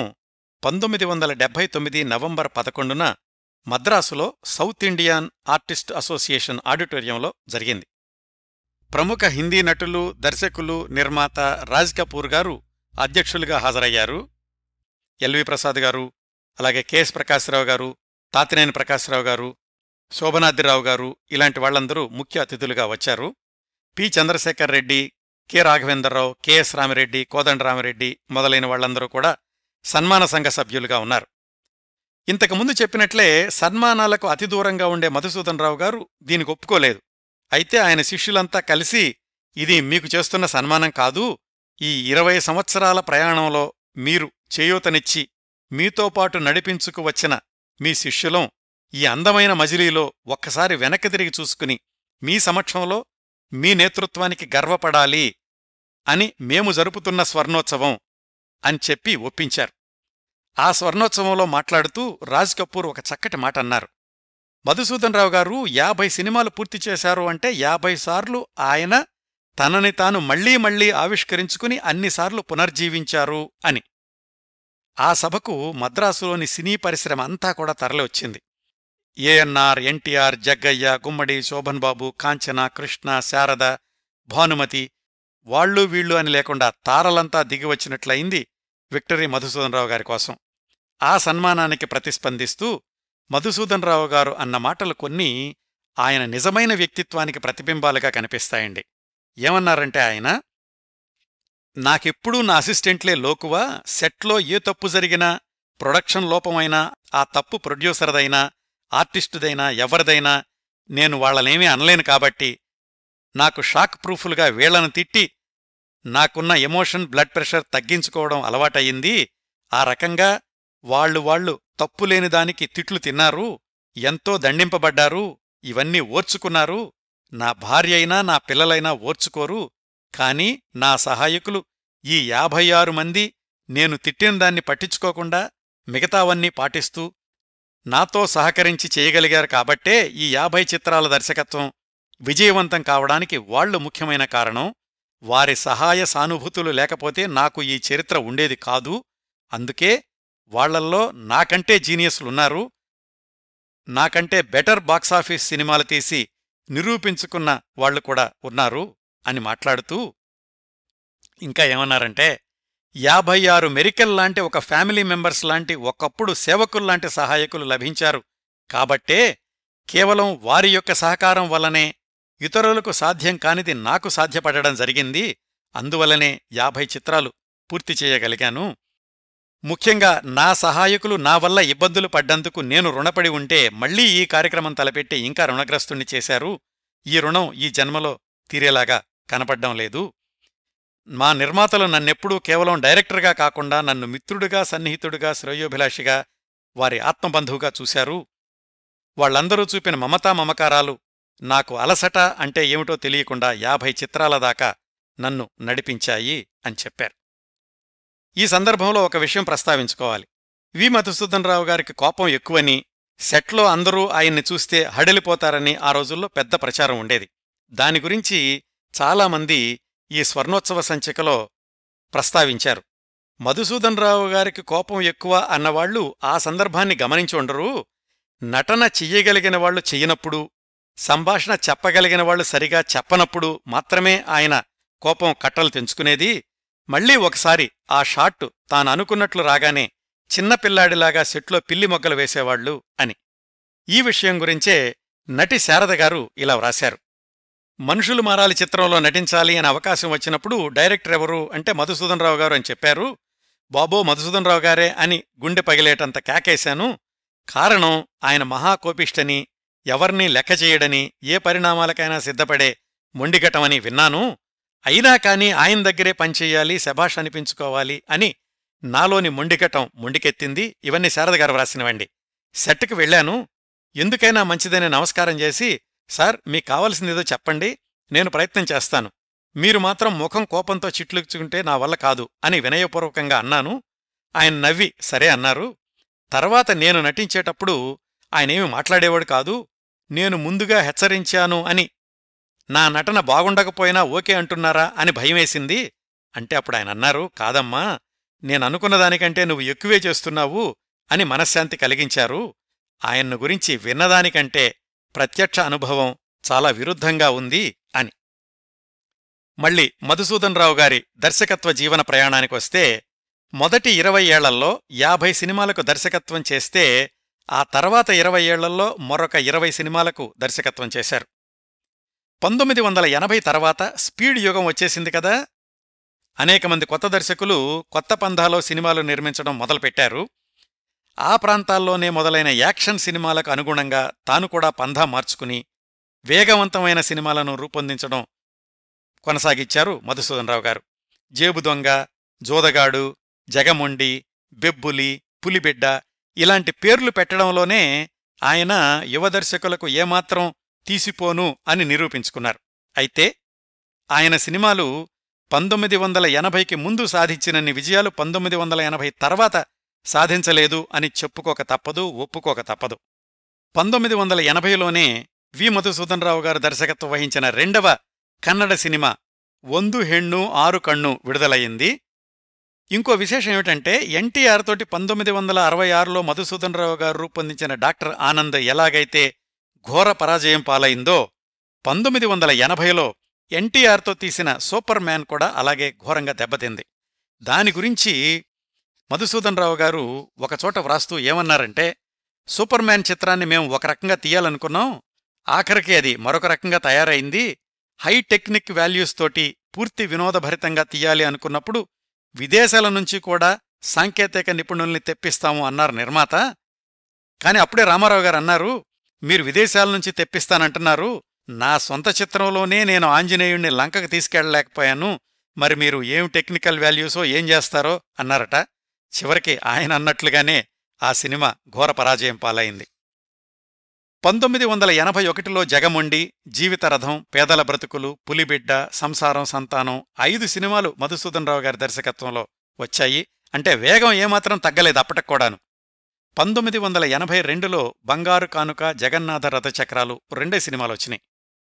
1979 నవంబర్ 11న మద్రాసులో సౌత్ ఇండియన్ ఆర్టిస్ట్ అసోసియేషన్ ఆడిటోరియంలో జరిగింది. ప్రముఖ హిందీ నటులు, దర్శకులు, నిర్మాత రాజ్ కపూర్ గారు అధ్యక్షులుగా హాజరయ్యారు. ఎల్వి ప్రసాద్ గారు, అలాగే కెఎస్ ప్రకాశ్రావు గారు, తాతినేని ప్రకాశ్రావు గారు, శోభనాద్రిరావు గారు ఇలాంటి వాళ్లందరూ ముఖ్య అతిథులుగా వచ్చారు. పి. చంద్రశేఖర్ రెడ్డి, కె. రాఘవేంద్రరావు, కెఎస్ రామిరెడ్డి, కోదండరామిరెడ్డి మొదలైన వాళ్లందరూ కూడా సన్మాన సంఘ సభ్యులుగా ఉన్నారు. ఇంతకుముందు చెప్పినట్లే సన్మానాలకు అతి దూరంగా ఉండే మధుసూదన్ రావు గారు దీనికి ఒప్పుకోలేదు. అయితే ఆయన శిష్యులంతా కలిసి, ఇది మీకు చేస్తున్న సన్మానం కాదు, ఈ 20 సంవత్సరాల ప్రయాణంలో మీరు చేయూతనిచ్చి మీతో పాటు నడిపించుకు వచ్చిన మీ శిష్యులం ఈ అందమైన మజిలీలో ఒక్కసారి వెనక్కి తిరిగి చూసుకుని మీ సమక్షంలో మీ నేతృత్వానికి గర్వపడాలి అని మేము జరుపుతున్న స్వర్ణోత్సవం అని చెప్పి ఒప్పించారు. ఆ స్వర్ణోత్సవంలో మాట్లాడుతూ రాజ్ కపూర్ ఒక చక్కటి మాట అన్నారు. మధుసూదన్ రావు గారు 50 సినిమాలు పూర్తి చేశారు అంటే 50 సార్లు ఆయన తనని తాను మళ్లీ మళ్లీ ఆవిష్కరించుకుని అన్నిసార్లు పునర్జీవించారు అని. ఆ సభకు మద్రాసులోని సినీ పరిశ్రమ అంతా కూడా తరలివచ్చింది. ఏఎన్ఆర్, ఎన్టీఆర్, జగ్గయ్య, గుమ్మడి, శోభన్ బాబు, కాంచన, కృష్ణ, శారద, భానుమతి, వాళ్లు వీళ్లు అని లేకుండా తారలంతా దిగివచ్చినట్లయింది విక్టరీ మధుసూదన్ రావు గారి కోసం. ఆ సన్మానానికి ప్రతిస్పందిస్తూ మధుసూదన్ రావు గారు అన్న మాటలు కొన్ని ఆయన నిజమైన వ్యక్తిత్వానికి ప్రతిబింబాలుగా కనిపిస్తాయండి. ఏమన్నారంటే ఆయన, నాకెప్పుడూ నా అసిస్టెంట్లే లోకువా, సెట్లో ఏ తప్పు జరిగినా, ప్రొడక్షన్ లోపమైనా, ఆ తప్పు ప్రొడ్యూసర్దైనా, ఆర్టిస్టుదైనా, ఎవరిదైనా నేను వాళ్లనేమీ అనలేను కాబట్టి నాకు షాక్ ప్రూఫులుగా వీళ్లను తిట్టి నాకున్న ఎమోషన్, బ్లడ్ ప్రెషర్ తగ్గించుకోవడం అలవాటయ్యింది. ఆ రకంగా వాళ్లు తప్పులేని దానికి తిట్లు తిన్నారు, ఎంతో దండింపబడ్డారు, ఇవన్నీ ఓర్చుకున్నారు. నా భార్య అయినా నా పిల్లలైనా ఓర్చుకోరు. కాని నా సహాయకులు ఈ 56 మంది నేను తిట్టినదాన్ని పట్టించుకోకుండా మిగతావన్నీ పాటిస్తూ నాతో సహకరించి చేయగలిగారు కాబట్టే ఈ 50 చిత్రాల దర్శకత్వం విజయవంతం కావడానికి వాళ్లు ముఖ్యమైన కారణం. వారి సహాయ సానుభూతులు లేకపోతే నాకు ఈ చరిత్ర ఉండేది కాదు. అందుకే వాళ్లల్లో నాకంటే జీనియస్లున్నారు, నాకంటే బెటర్ బాక్సాఫీస్ సినిమాలు తీసి నిరూపించుకున్న వాళ్లు కూడా ఉన్నారు అని మాట్లాడుతూ ఇంకా ఏమన్నారంటే, 56 మెరికల్లాంటి ఒక ఫ్యామిలీ మెంబర్స్ లాంటి ఒకప్పుడు సేవకుల్లాంటి సహాయకులు లభించారు కాబట్టే కేవలం వారి యొక్క సహకారం వల్లనే ఇతరులకు సాధ్యం కానిది నాకు సాధ్యపడడం జరిగింది. అందువల్లనే 50 చిత్రాలు పూర్తి చేయగలిగాను. ముఖ్యంగా నా సహాయకులు నా వల్ల ఇబ్బందులు పడ్డందుకు నేను రుణపడి ఉంటే మళ్లీ ఈ కార్యక్రమం తలపెట్టి ఇంకా రుణగ్రస్తుణ్ణి చేశారు. ఈ రుణం ఈ జన్మలో తీరేలాగా కనపడ్డం లేదు. మా నిర్మాతలు నన్నెప్పుడూ కేవలం డైరెక్టర్గా కాకుండా నన్ను మిత్రుడిగా, సన్నిహితుడిగా, శ్రేయోభిలాషిగా, వారి ఆత్మబంధువుగా చూశారు. వాళ్లందరూ చూపిన మమతా మమకారాలు నాకు అలసట అంటే ఏమిటో తెలియకుండా 50 చిత్రాల దాకా నన్ను నడిపించాయి అని చెప్పారు. ఈ సందర్భంలో ఒక విషయం ప్రస్తావించుకోవాలి. వి. మధుసూదన్ రావు గారికి కోపం ఎక్కువని, సెట్లో అందరూ ఆయన్ని చూస్తే హడలిపోతారని ఆ రోజుల్లో పెద్ద ప్రచారం ఉండేది. దాని గురించి చాలామంది ఈ స్వర్ణోత్సవ సంచికలో ప్రస్తావించారు. మధుసూదన్ రావు గారికి కోపం ఎక్కువ అన్నవాళ్లు ఆ సందర్భాన్ని గమనించి ఉండరు. నటన చెయ్యగలిగిన వాళ్లు చెయ్యనప్పుడు, సంభాషణ చెప్పగలిగిన వాళ్లు సరిగా చెప్పనప్పుడు మాత్రమే ఆయన కోపం కట్టలు తెంచుకునేది. మళ్లీ ఒకసారి ఆ షాట్టు తాననుకున్నట్లు రాగానే చిన్నపిల్లాడిలాగా సెట్లో పిల్లి మొగ్గలు వేసేవాళ్లు అని. ఈ విషయం గురించే నటి శారదగారు ఇలా వ్రాశారు. మనుషులు మారాలి చిత్రంలో నటించాలి అని అవకాశం వచ్చినప్పుడు డైరెక్టర్ ఎవరు అంటే మధుసూదన్ రావు గారు అని చెప్పారు. బాబో మధుసూదన్ రావు గారే అని గుండె పగిలేటంత కేకేశాను. కారణం ఆయన మహాకోపిష్టని, ఎవర్నీ లెక్క చేయడని, ఏ పరిణామాలకైనా సిద్ధపడే మొండిగటమని విన్నాను. అయినా కాని ఆయన దగ్గరే పనిచెయ్యాలి, శభాష్ అనిపించుకోవాలి అని నాలోని మొండిగటం మొండికెత్తింది. ఇవన్నీ శారదగారు వ్రాసినవండి. సెట్కి వెళ్లాను. ఎందుకైనా మంచిదని నమస్కారం చేసి, సార్ మీకు కావలసిందేదో చెప్పండి, నేను ప్రయత్నం చేస్తాను, మీరు మాత్రం ముఖం కోపంతో చిట్లుచుకుంటే నా వల్ల కాదు అని వినయపూర్వకంగా అన్నాను. ఆయన నవ్వి సరే అన్నారు. తర్వాత నేను నటించేటప్పుడు ఆయనేమి మాట్లాడేవాడు కాదు. నేను ముందుగా హెచ్చరించాను అని, నా నటన బాగుండకపోయినా ఓకే అంటున్నారా అని భయమేసింది అంటే అప్పుడు ఆయన అన్నారు, కాదమ్మా, నేననుకున్నదానికంటే నువ్వు ఎక్కువే చేస్తున్నావు అని మనశ్శాంతి కలిగించారు. ఆయన్ను గురించి విన్నదానికంటే ప్రత్యక్ష అనుభవం చాలా విరుద్ధంగా ఉంది అని. మళ్ళీ మధుసూదన్ రావు గారి దర్శకత్వ జీవన ప్రయాణానికొస్తే, మొదటి 20 ఏళ్లలో 50 సినిమాలకు దర్శకత్వం చేస్తే ఆ తర్వాత 20 ఏళ్లలో మరొక 20 సినిమాలకు దర్శకత్వం చేశారు. 1980 తర్వాత స్పీడ్ యుగం వచ్చేసింది కదా. అనేక మంది కొత్త దర్శకులు కొత్త పంధాలో సినిమాలు నిర్మించడం మొదలుపెట్టారు. ఆ ప్రాంతాల్లోనే మొదలైన యాక్షన్ సినిమాలకు అనుగుణంగా తాను కూడా పంధా మార్చుకుని వేగవంతమైన సినిమాలను రూపొందించడం కొనసాగించారు మధుసూదన్ రావు గారు. జేబు దొంగ, జోదగాడు, జగమొండి, బెబ్బులి, పులిబిడ్డ ఇలాంటి పేర్లు పెట్టడంలోనే ఆయన యువ దర్శకులకు ఏమాత్రం తీసిపోను అని నిరూపించుకున్నారు. అయితే ఆయన సినిమాలు 1980కి ముందు సాధించినన్ని విజయాలు 1980 తర్వాత సాధించలేదు అని చెప్పుకోక తప్పదు, ఒప్పుకోక తప్పదు. 1980లోనే వి. మధుసూదన్ రావు గారు దర్శకత్వం వహించిన రెండవ కన్నడ సినిమా ಒಂದು ಹೆಣ್ಣು ಆರು కಣ್ಣు విడుదలయ్యింది. ఇంకో విశేషం ఏమిటంటే ఎన్టీఆర్ తోటి 1966లో మధుసూదన్ రావు గారు రూపొందించిన డాక్టర్ ఆనంద్ ఎలాగైతే ఘోర పరాజయం పాలైందో 1980లో ఎన్టీఆర్తో తీసిన సూపర్ మ్యాన్ కూడా అలాగే ఘోరంగా దెబ్బతింది. దాని గురించి మధుసూదన్ రావు గారు ఒకచోట వ్రాస్తూ ఏమన్నారంటే, సూపర్ మ్యాన్ చిత్రాన్ని మేం ఒక రకంగా తీయాలనుకున్నాం, ఆఖరికి అది మరొక రకంగా తయారైంది. హై టెక్నిక్ వాల్యూస్ తోటి పూర్తి వినోదభరితంగా తీయాలి అనుకున్నప్పుడు విదేశాల నుంచి కూడా సాంకేతిక నిపుణుల్ని తెప్పిస్తాము అన్నారు నిర్మాత. కాని అప్పుడే రామారావు గారు అన్నారు, మీరు విదేశాల నుంచి తెప్పిస్తానంటున్నారు, నా సొంత చిత్రంలోనే నేను ఆంజనేయుణ్ణి లంకకు తీసుకెళ్లలేకపోయాను, మరి మీరు ఏం టెక్నికల్ వాల్యూసో ఏం చేస్తారో అన్నారట. చివరికి ఆయన అన్నట్లుగానే ఆ సినిమా ఘోర పరాజయం పాలైంది. 1981లో జగమొండి, జీవితరథం, పేదల బ్రతుకులు, పులిబిడ్డ, సంసారం, సంతానం 5 సినిమాలు మధుసూదన్ రావు గారి దర్శకత్వంలో వచ్చాయి. అంటే వేగం ఏమాత్రం తగ్గలేదు అప్పటికూడాను. 1982లో బంగారు కానుక, జగన్నాథ రథచక్రాలు 2 సినిమాలొచ్చినాయి.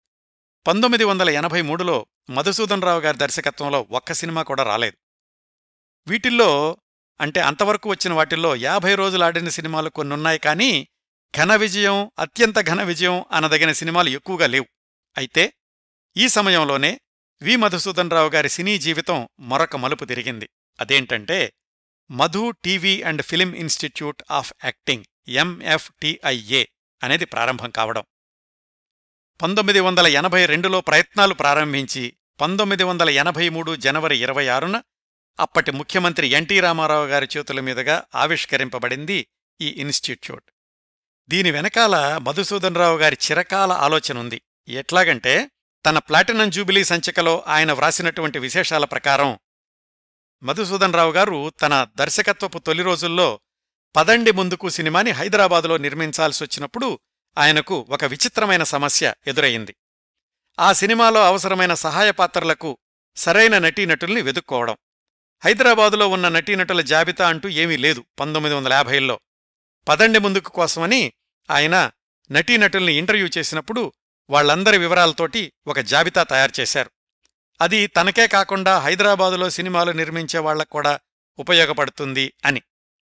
1983లో మధుసూదన్ రావు గారి దర్శకత్వంలో ఒక్క సినిమా కూడా రాలేదు. వీటిల్లో అంటే అంతవరకు వచ్చిన వాటిల్లో 50 రోజులాడిన సినిమాలు కొన్నున్నాయి, కానీ ఘన విజయం, అత్యంత ఘన విజయం అనదగిన సినిమాలు ఎక్కువగా లేవు. అయితే ఈ సమయంలోనే వి. మధుసూదన్ రావు గారి సినీ జీవితం మరొక మలుపు తిరిగింది. అదేంటంటే Madhu TV and film institute of acting MFTIA అనేది ప్రారంభం కావడం. 1982లో ప్రయత్నాలు ప్రారంభించి 1983 జనవరి 26న అప్పటి ముఖ్యమంత్రి ఎన్టీ రామారావు గారి చేతుల మీదుగా ఆవిష్కరింపబడింది ఈ ఇన్స్టిట్యూట్. దీని వెనకాల మధుసూదన్ రావు గారి చిరకాల ఆలోచనుంది. ఎట్లాగంటే తన ప్లాటినం జూబిలీ సంచికలో ఆయన వ్రాసినటువంటి విశేషాల ప్రకారం మధుసూదన్ రావు గారు తన దర్శకత్వపు తొలి రోజుల్లో పదండి ముందుకు సినిమాని హైదరాబాదులో నిర్మించాల్సొచ్చినప్పుడు ఆయనకు ఒక విచిత్రమైన సమస్య ఎదురయింది. ఆ సినిమాలో అవసరమైన సహాయ పాత్రలకు సరైన నటీనటుల్ని వెదుక్కోవడం. హైదరాబాదులో ఉన్న నటీనటుల జాబితా అంటూ ఏమీ లేదు 1950లో. పదండి ముందుకు కోసమని ఆయన నటీనటుల్ని ఇంటర్వ్యూ చేసినప్పుడు వాళ్లందరి వివరాలతోటి ఒక జాబితా తయారుచేశారు. అది తనకే కాకుండా హైదరాబాదులో సినిమాలు నిర్మించే వాళ్లక్కూడా ఉపయోగపడుతుంది అని.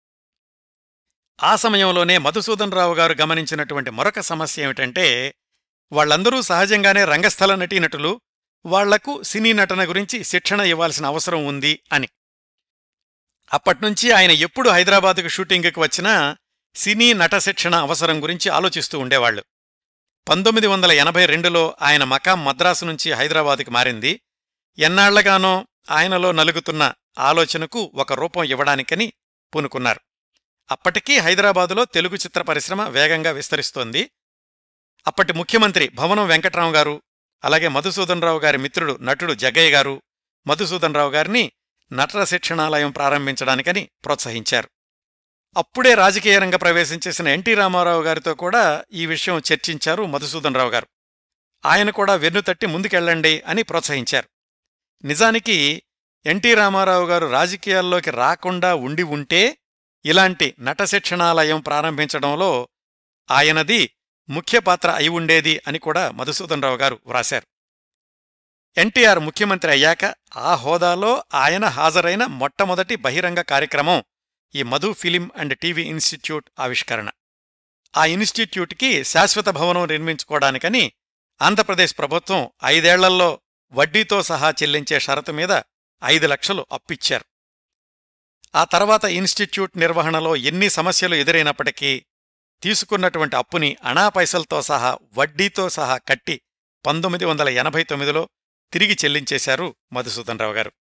ఆ సమయంలోనే మధుసూదన్ రావు గారు గమనించినటువంటి మరొక సమస్య ఏమిటంటే, వాళ్లందరూ సహజంగానే రంగస్థల నటీనటులు, వాళ్లకు సినీ నటన గురించి శిక్షణ ఇవ్వాల్సిన అవసరం ఉంది అని. అప్పట్నుంచి ఆయన ఎప్పుడు హైదరాబాదుకు షూటింగుకి వచ్చినా సినీ నట శిక్షణ అవసరం గురించి ఆలోచిస్తూ ఉండేవాళ్లు. 1982లో ఆయన మకాం మద్రాసు నుంచి హైదరాబాదుకి మారింది. ఎన్నాళ్లగానో ఆయనలో నలుగుతున్న ఆలోచనకు ఒక రూపం ఇవ్వడానికని పూనుకున్నారు. అప్పటికీ హైదరాబాదులో తెలుగు చిత్ర పరిశ్రమ వేగంగా విస్తరిస్తోంది. అప్పటి ముఖ్యమంత్రి భవనం వెంకట్రావు గారు, అలాగే మధుసూదన్ రావు గారి మిత్రుడు నటుడు జగ్గయ్య గారు మధుసూదన్ రావు గారిని నటన శిక్షణాలయం ప్రారంభించడానికని ప్రోత్సహించారు. అప్పుడే రాజకీయ రంగ ప్రవేశం చేసిన ఎన్టీ రామారావు గారితో కూడా ఈ విషయం చర్చించారు మధుసూదన్ రావు గారు. ఆయన కూడా వెన్నుతట్టి ముందుకెళ్లండి అని ప్రోత్సహించారు. నిజానికి ఎన్టీ రామారావు గారు రాజకీయాల్లోకి రాకుండా ఉండి ఉంటే ఇలాంటి నట శిక్షణాలయం ప్రారంభించడంలో ఆయనది ముఖ్య పాత్ర అయి ఉండేది అని కూడా మధుసూదన్ రావు గారు వ్రాశారు. ఎన్టీఆర్ ముఖ్యమంత్రి అయ్యాక ఆ హోదాలో ఆయన హాజరైన మొట్టమొదటి బహిరంగ కార్యక్రమం ఈ Madhu film and TV institute ఆవిష్కరణ. ఆ ఇన్స్టిట్యూట్కి శాశ్వత భవనం నిర్మించుకోవడానికని ఆంధ్రప్రదేశ్ ప్రభుత్వం 5 ఏళ్లలో వడ్డీతో సహా చెల్లించే షరతు మీద 5 లక్షలు అప్పిచ్చారు. ఆ తర్వాత ఇన్స్టిట్యూట్ నిర్వహణలో ఎన్ని సమస్యలు ఎదురైనప్పటికీ తీసుకున్నటువంటి అప్పుని అణాపైసలతో సహా వడ్డీతో సహా కట్టి 1989లో తిరిగి చెల్లించేశారు మధుసూదన్ రావు గారు.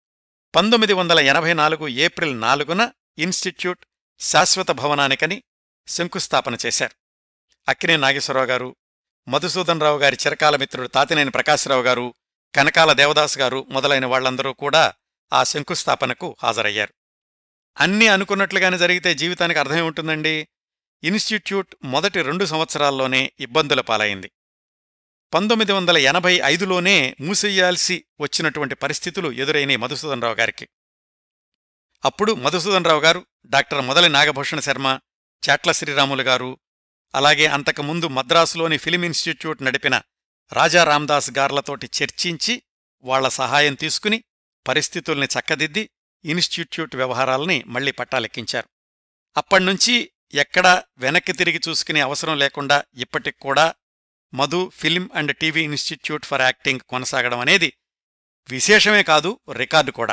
1984 ఏప్రిల్ 4న ఇన్స్టిట్యూట్ శాశ్వత భవనానికని శంకుస్థాపన చేశారు. అక్కినేని నాగేశ్వరరావు గారు, మధుసూదన్ రావు గారి చిరకాల మిత్రుడు తాతినేని ప్రకాశ్రావు గారు, కనకాల దేవదాస్ గారు మొదలైన వాళ్లందరూ కూడా ఆ శంకుస్థాపనకు హాజరయ్యారు. అన్నీ అనుకున్నట్లుగానే జరిగితే జీవితానికి అర్థమే ఉంటుందండి. ఇన్స్టిట్యూట్ మొదటి 2 సంవత్సరాల్లోనే ఇబ్బందుల పాలైంది. 1985లోనే మూసేయాల్సి వచ్చినటువంటి పరిస్థితులు ఎదురైనాయి మధుసూదన్ రావు గారికి. అప్పుడు మధుసూదన్ రావు గారు, డాక్టర్ మొదలి నాగభూషణ శర్మ, చాట్ల శ్రీరాములు గారు, అలాగే అంతకుముందు మద్రాసులోని ఫిలిం ఇన్స్టిట్యూట్ నడిపిన రాజా రాందాస్ గార్లతోటి చర్చించి వాళ్ల సహాయం తీసుకుని పరిస్థితుల్ని చక్కదిద్ది ఇన్స్టిట్యూట్ వ్యవహారాల్ని మళ్లీ పట్టాలెక్కించారు. అప్పణ్నుంచి ఎక్కడా వెనక్కి తిరిగి చూసుకునే అవసరం లేకుండా ఇప్పటిక్కూడా Madhu film and TV institute for acting కొనసాగడం అనేది విశేషమే కాదు, రికార్డు కూడా.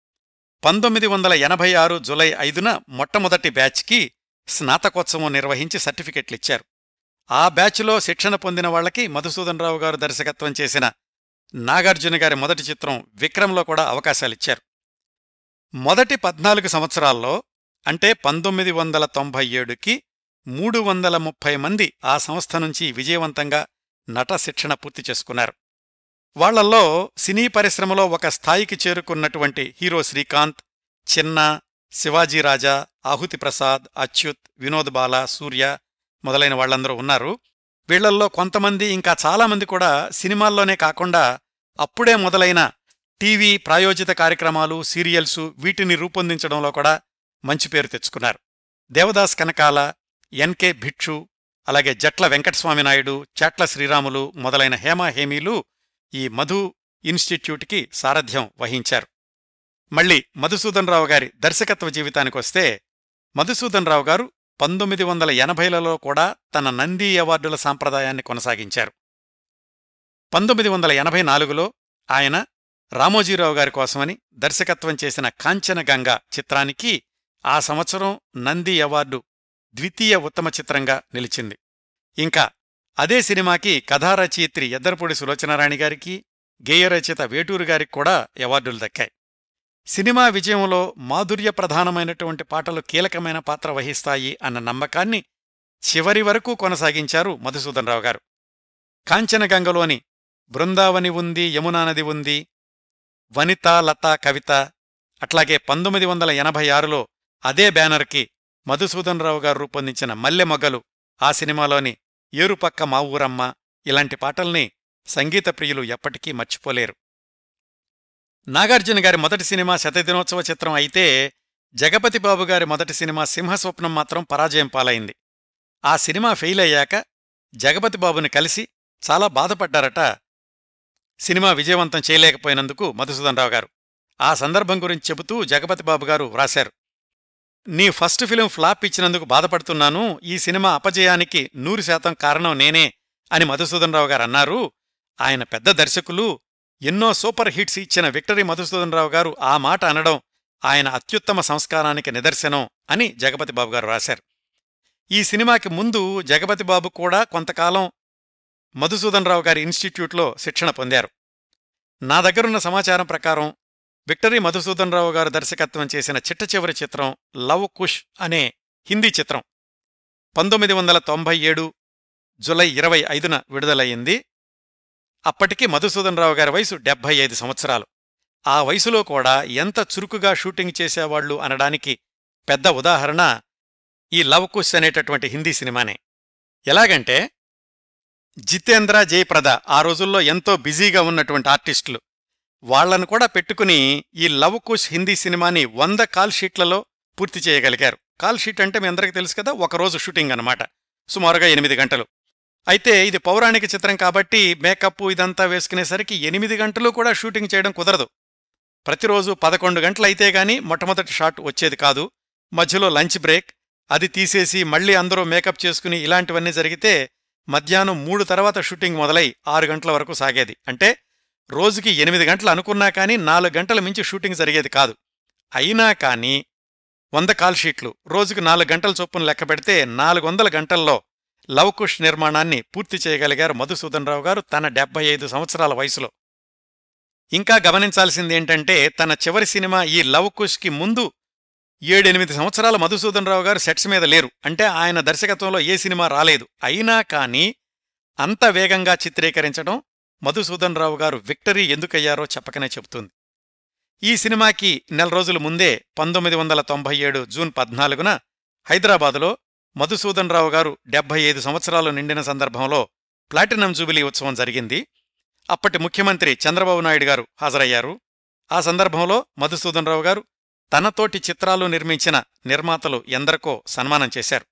1986 జూలై 5న మొట్టమొదటి బ్యాచ్కి స్నాతకోత్సవం నిర్వహించి సర్టిఫికెట్లిచ్చారు. ఆ బ్యాచ్లో శిక్షణ పొందిన వాళ్లకి మధుసూదన్ రావు గారు దర్శకత్వం చేసిన నాగార్జున గారి మొదటి చిత్రం విక్రమ్లో కూడా అవకాశాలిచ్చారు. మొదటి 14 సంవత్సరాల్లో, అంటే 1997కి 330 మంది ఆ సంస్థ నుంచి విజయవంతంగా నట శిక్షణ పూర్తి చేసుకున్నారు. వాళ్లల్లో సినీ పరిశ్రమలో ఒక స్థాయికి చేరుకున్నటువంటి హీరో శ్రీకాంత్, చిన్న, శివాజీరాజా, ఆహుతి ప్రసాద్, అచ్యుత్, వినోద్ బాల, సూర్య మొదలైన వాళ్లందరూ ఉన్నారు. వీళ్లల్లో కొంతమంది, ఇంకా చాలామంది కూడా సినిమాల్లోనే కాకుండా అప్పుడే మొదలైన టీవీ ప్రాయోజిత కార్యక్రమాలు, సీరియల్సు వీటిని రూపొందించడంలో కూడా మంచి పేరు తెచ్చుకున్నారు. దేవదాస్ కనకాల, ఎన్కే భిక్షు, అలాగే జట్ల వెంకటస్వామినాయుడు, చాట్ల శ్రీరాములు మొదలైన హేమహేమీలు ఈ మధు ఇన్స్టిట్యూట్కి సారథ్యం వహించారు. మళ్లీ మధుసూదన్ రావు గారి దర్శకత్వ జీవితానికొస్తే, మధుసూదన్ రావు గారు 1980లలో కూడా తన నంది అవార్డుల సాంప్రదాయాన్ని కొనసాగించారు. 1984లో ఆయన రామోజీరావు గారి కోసమని దర్శకత్వం చేసిన కాంచనగంగ చిత్రానికి ఆ సంవత్సరం నంది అవార్డు ద్వితీయ ఉత్తమ చిత్రంగా నిలిచింది. ఇంకా అదే సినిమాకి కథారచయిత్రి ఎద్దరపూడి సులోచనారాణి గారికి, గేయరచయిత వేటూరు గారికి కూడా అవార్డులు దక్కాయి. సినిమా విజయంలో మాధుర్య ప్రధానమైనటువంటి పాటలు కీలకమైన పాత్ర వహిస్తాయి అన్న నమ్మకాన్ని చివరి వరకు కొనసాగించారు మధుసూదన్ రావు గారు. కాంచనగంగలోని బృందావని ఉంది, యమునా నది ఉంది, వనిత, లత, కవిత, అట్లాగే 1986లో అదే బ్యానర్కి మధుసూదన్ రావు గారు రూపొందించిన మల్లెమొగ్గలు, ఆ సినిమాలోని ఏరుపక్క మా ఊరమ్మ, ఇలాంటి పాటల్ని సంగీత ప్రియులు ఎప్పటికీ మర్చిపోలేరు. నాగార్జున గారి మొదటి సినిమా శతదినోత్సవ చిత్రం అయితే, జగపతిబాబు గారి మొదటి సినిమా సింహస్వప్నం మాత్రం పరాజయం పాలైంది. ఆ సినిమా ఫెయిల్ అయ్యాక జగపతిబాబుని కలిసి చాలా బాధపడ్డారట సినిమా విజయవంతం చేయలేకపోయినందుకు మధుసూదన్ రావు గారు. ఆ సందర్భం గురించి చెబుతూ జగపతిబాబు గారు వ్రాశారు, నీ ఫస్ట్ ఫిలిం ఫ్లాప్ ఇచ్చినందుకు బాధపడుతున్నాను, ఈ సినిమా అపజయానికి 100% కారణం నేనే అని మధుసూదన్ రావు గారు అన్నారు. ఆయన పెద్ద దర్శకులు, ఎన్నో సూపర్ హిట్స్ ఇచ్చిన విక్టరీ మధుసూదన్ రావు గారు ఆ మాట అనడం ఆయన అత్యుత్తమ సంస్కారానికి నిదర్శనం అని జగపతిబాబు గారు రాశారు. ఈ సినిమాకి ముందు జగపతిబాబు కూడా కొంతకాలం మధుసూదన్ రావు గారి ఇన్స్టిట్యూట్లో శిక్షణ పొందారు. నా దగ్గరున్న సమాచారం ప్రకారం విక్టరీ మధుసూదన్ రావు గారు దర్శకత్వం చేసిన చిట్ట చివరి చిత్రం లవ్ కుష్ అనే హిందీ చిత్రం 1997 జులై 25న విడుదలయ్యింది. అప్పటికి మధుసూదన్ రావు గారి వయసు 75 సంవత్సరాలు. ఆ వయసులో కూడా ఎంత చురుకుగా షూటింగ్ చేసేవాళ్లు అనడానికి పెద్ద ఉదాహరణ ఈ లవ్ కుష్ అనేటటువంటి హిందీ సినిమానే. ఎలాగంటే, జితేంద్ర, జయప్రద ఆ రోజుల్లో ఎంతో బిజీగా ఉన్నటువంటి ఆర్టిస్టులు, వాళ్లను కూడా పెట్టుకుని ఈ లవ్ కుష్ హిందీ సినిమాని 100 కాల్ షీట్లలో పూర్తి చేయగలిగారు. కాల్ షీట్ అంటే మీ అందరికీ తెలుసు కదా, ఒకరోజు షూటింగ్ అన్నమాట, సుమారుగా 8 గంటలు. అయితే ఇది పౌరాణిక చిత్రం కాబట్టి మేకప్ ఇదంతా వేసుకునేసరికి 8 గంటలు కూడా షూటింగ్ చేయడం కుదరదు. ప్రతిరోజు 11 గంటలైతే గాని మొట్టమొదటి షాట్ వచ్చేది కాదు. మధ్యలో లంచ్ బ్రేక్, అది తీసేసి మళ్లీ అందరూ మేకప్ చేసుకుని ఇలాంటివన్నీ జరిగితే మధ్యాహ్నం 3 తర్వాత షూటింగ్ మొదలై 6 గంటల వరకు సాగేది. అంటే రోజుకి 8 గంటలు అనుకున్నా కానీ 4 గంటల మించి షూటింగ్ జరిగేది కాదు. అయినా కానీ 100 కాల్ షీట్లు, రోజుకు 4 గంటల చొప్పున లెక్క పెడితే 400 గంటల్లో లవ్ కుష్ నిర్మాణాన్ని పూర్తి చేయగలిగారు మధుసూదన్ రావు గారు తన 75 సంవత్సరాల వయసులో. ఇంకా గమనించాల్సిందేంటంటే, తన చివరి సినిమా ఈ లవ్ కుష్కి ముందు 7-8 సంవత్సరాల మధుసూదన్ రావు గారు సెట్స్ మీద లేరు. అంటే ఆయన దర్శకత్వంలో ఏ సినిమా రాలేదు. అయినా కానీ అంత వేగంగా చిత్రీకరించడం మధుసూదన్ రావు గారు విక్టరీ ఎందుకయ్యారో చెప్పకనే చెబుతుంది. ఈ సినిమాకి నెల రోజుల ముందే 1997 జూన్ 14న హైదరాబాదులో మధుసూదన్ రావు గారు 75 సంవత్సరాలు నిండిన సందర్భంలో ప్లాటినం జూబిలీ ఉత్సవం జరిగింది. అప్పటి ముఖ్యమంత్రి చంద్రబాబు నాయుడు గారు హాజరయ్యారు. ఆ సందర్భంలో మధుసూదన్ రావు గారు తనతోటి చిత్రాలు నిర్మించిన నిర్మాతలు ఎందరికో సన్మానం చేశారు.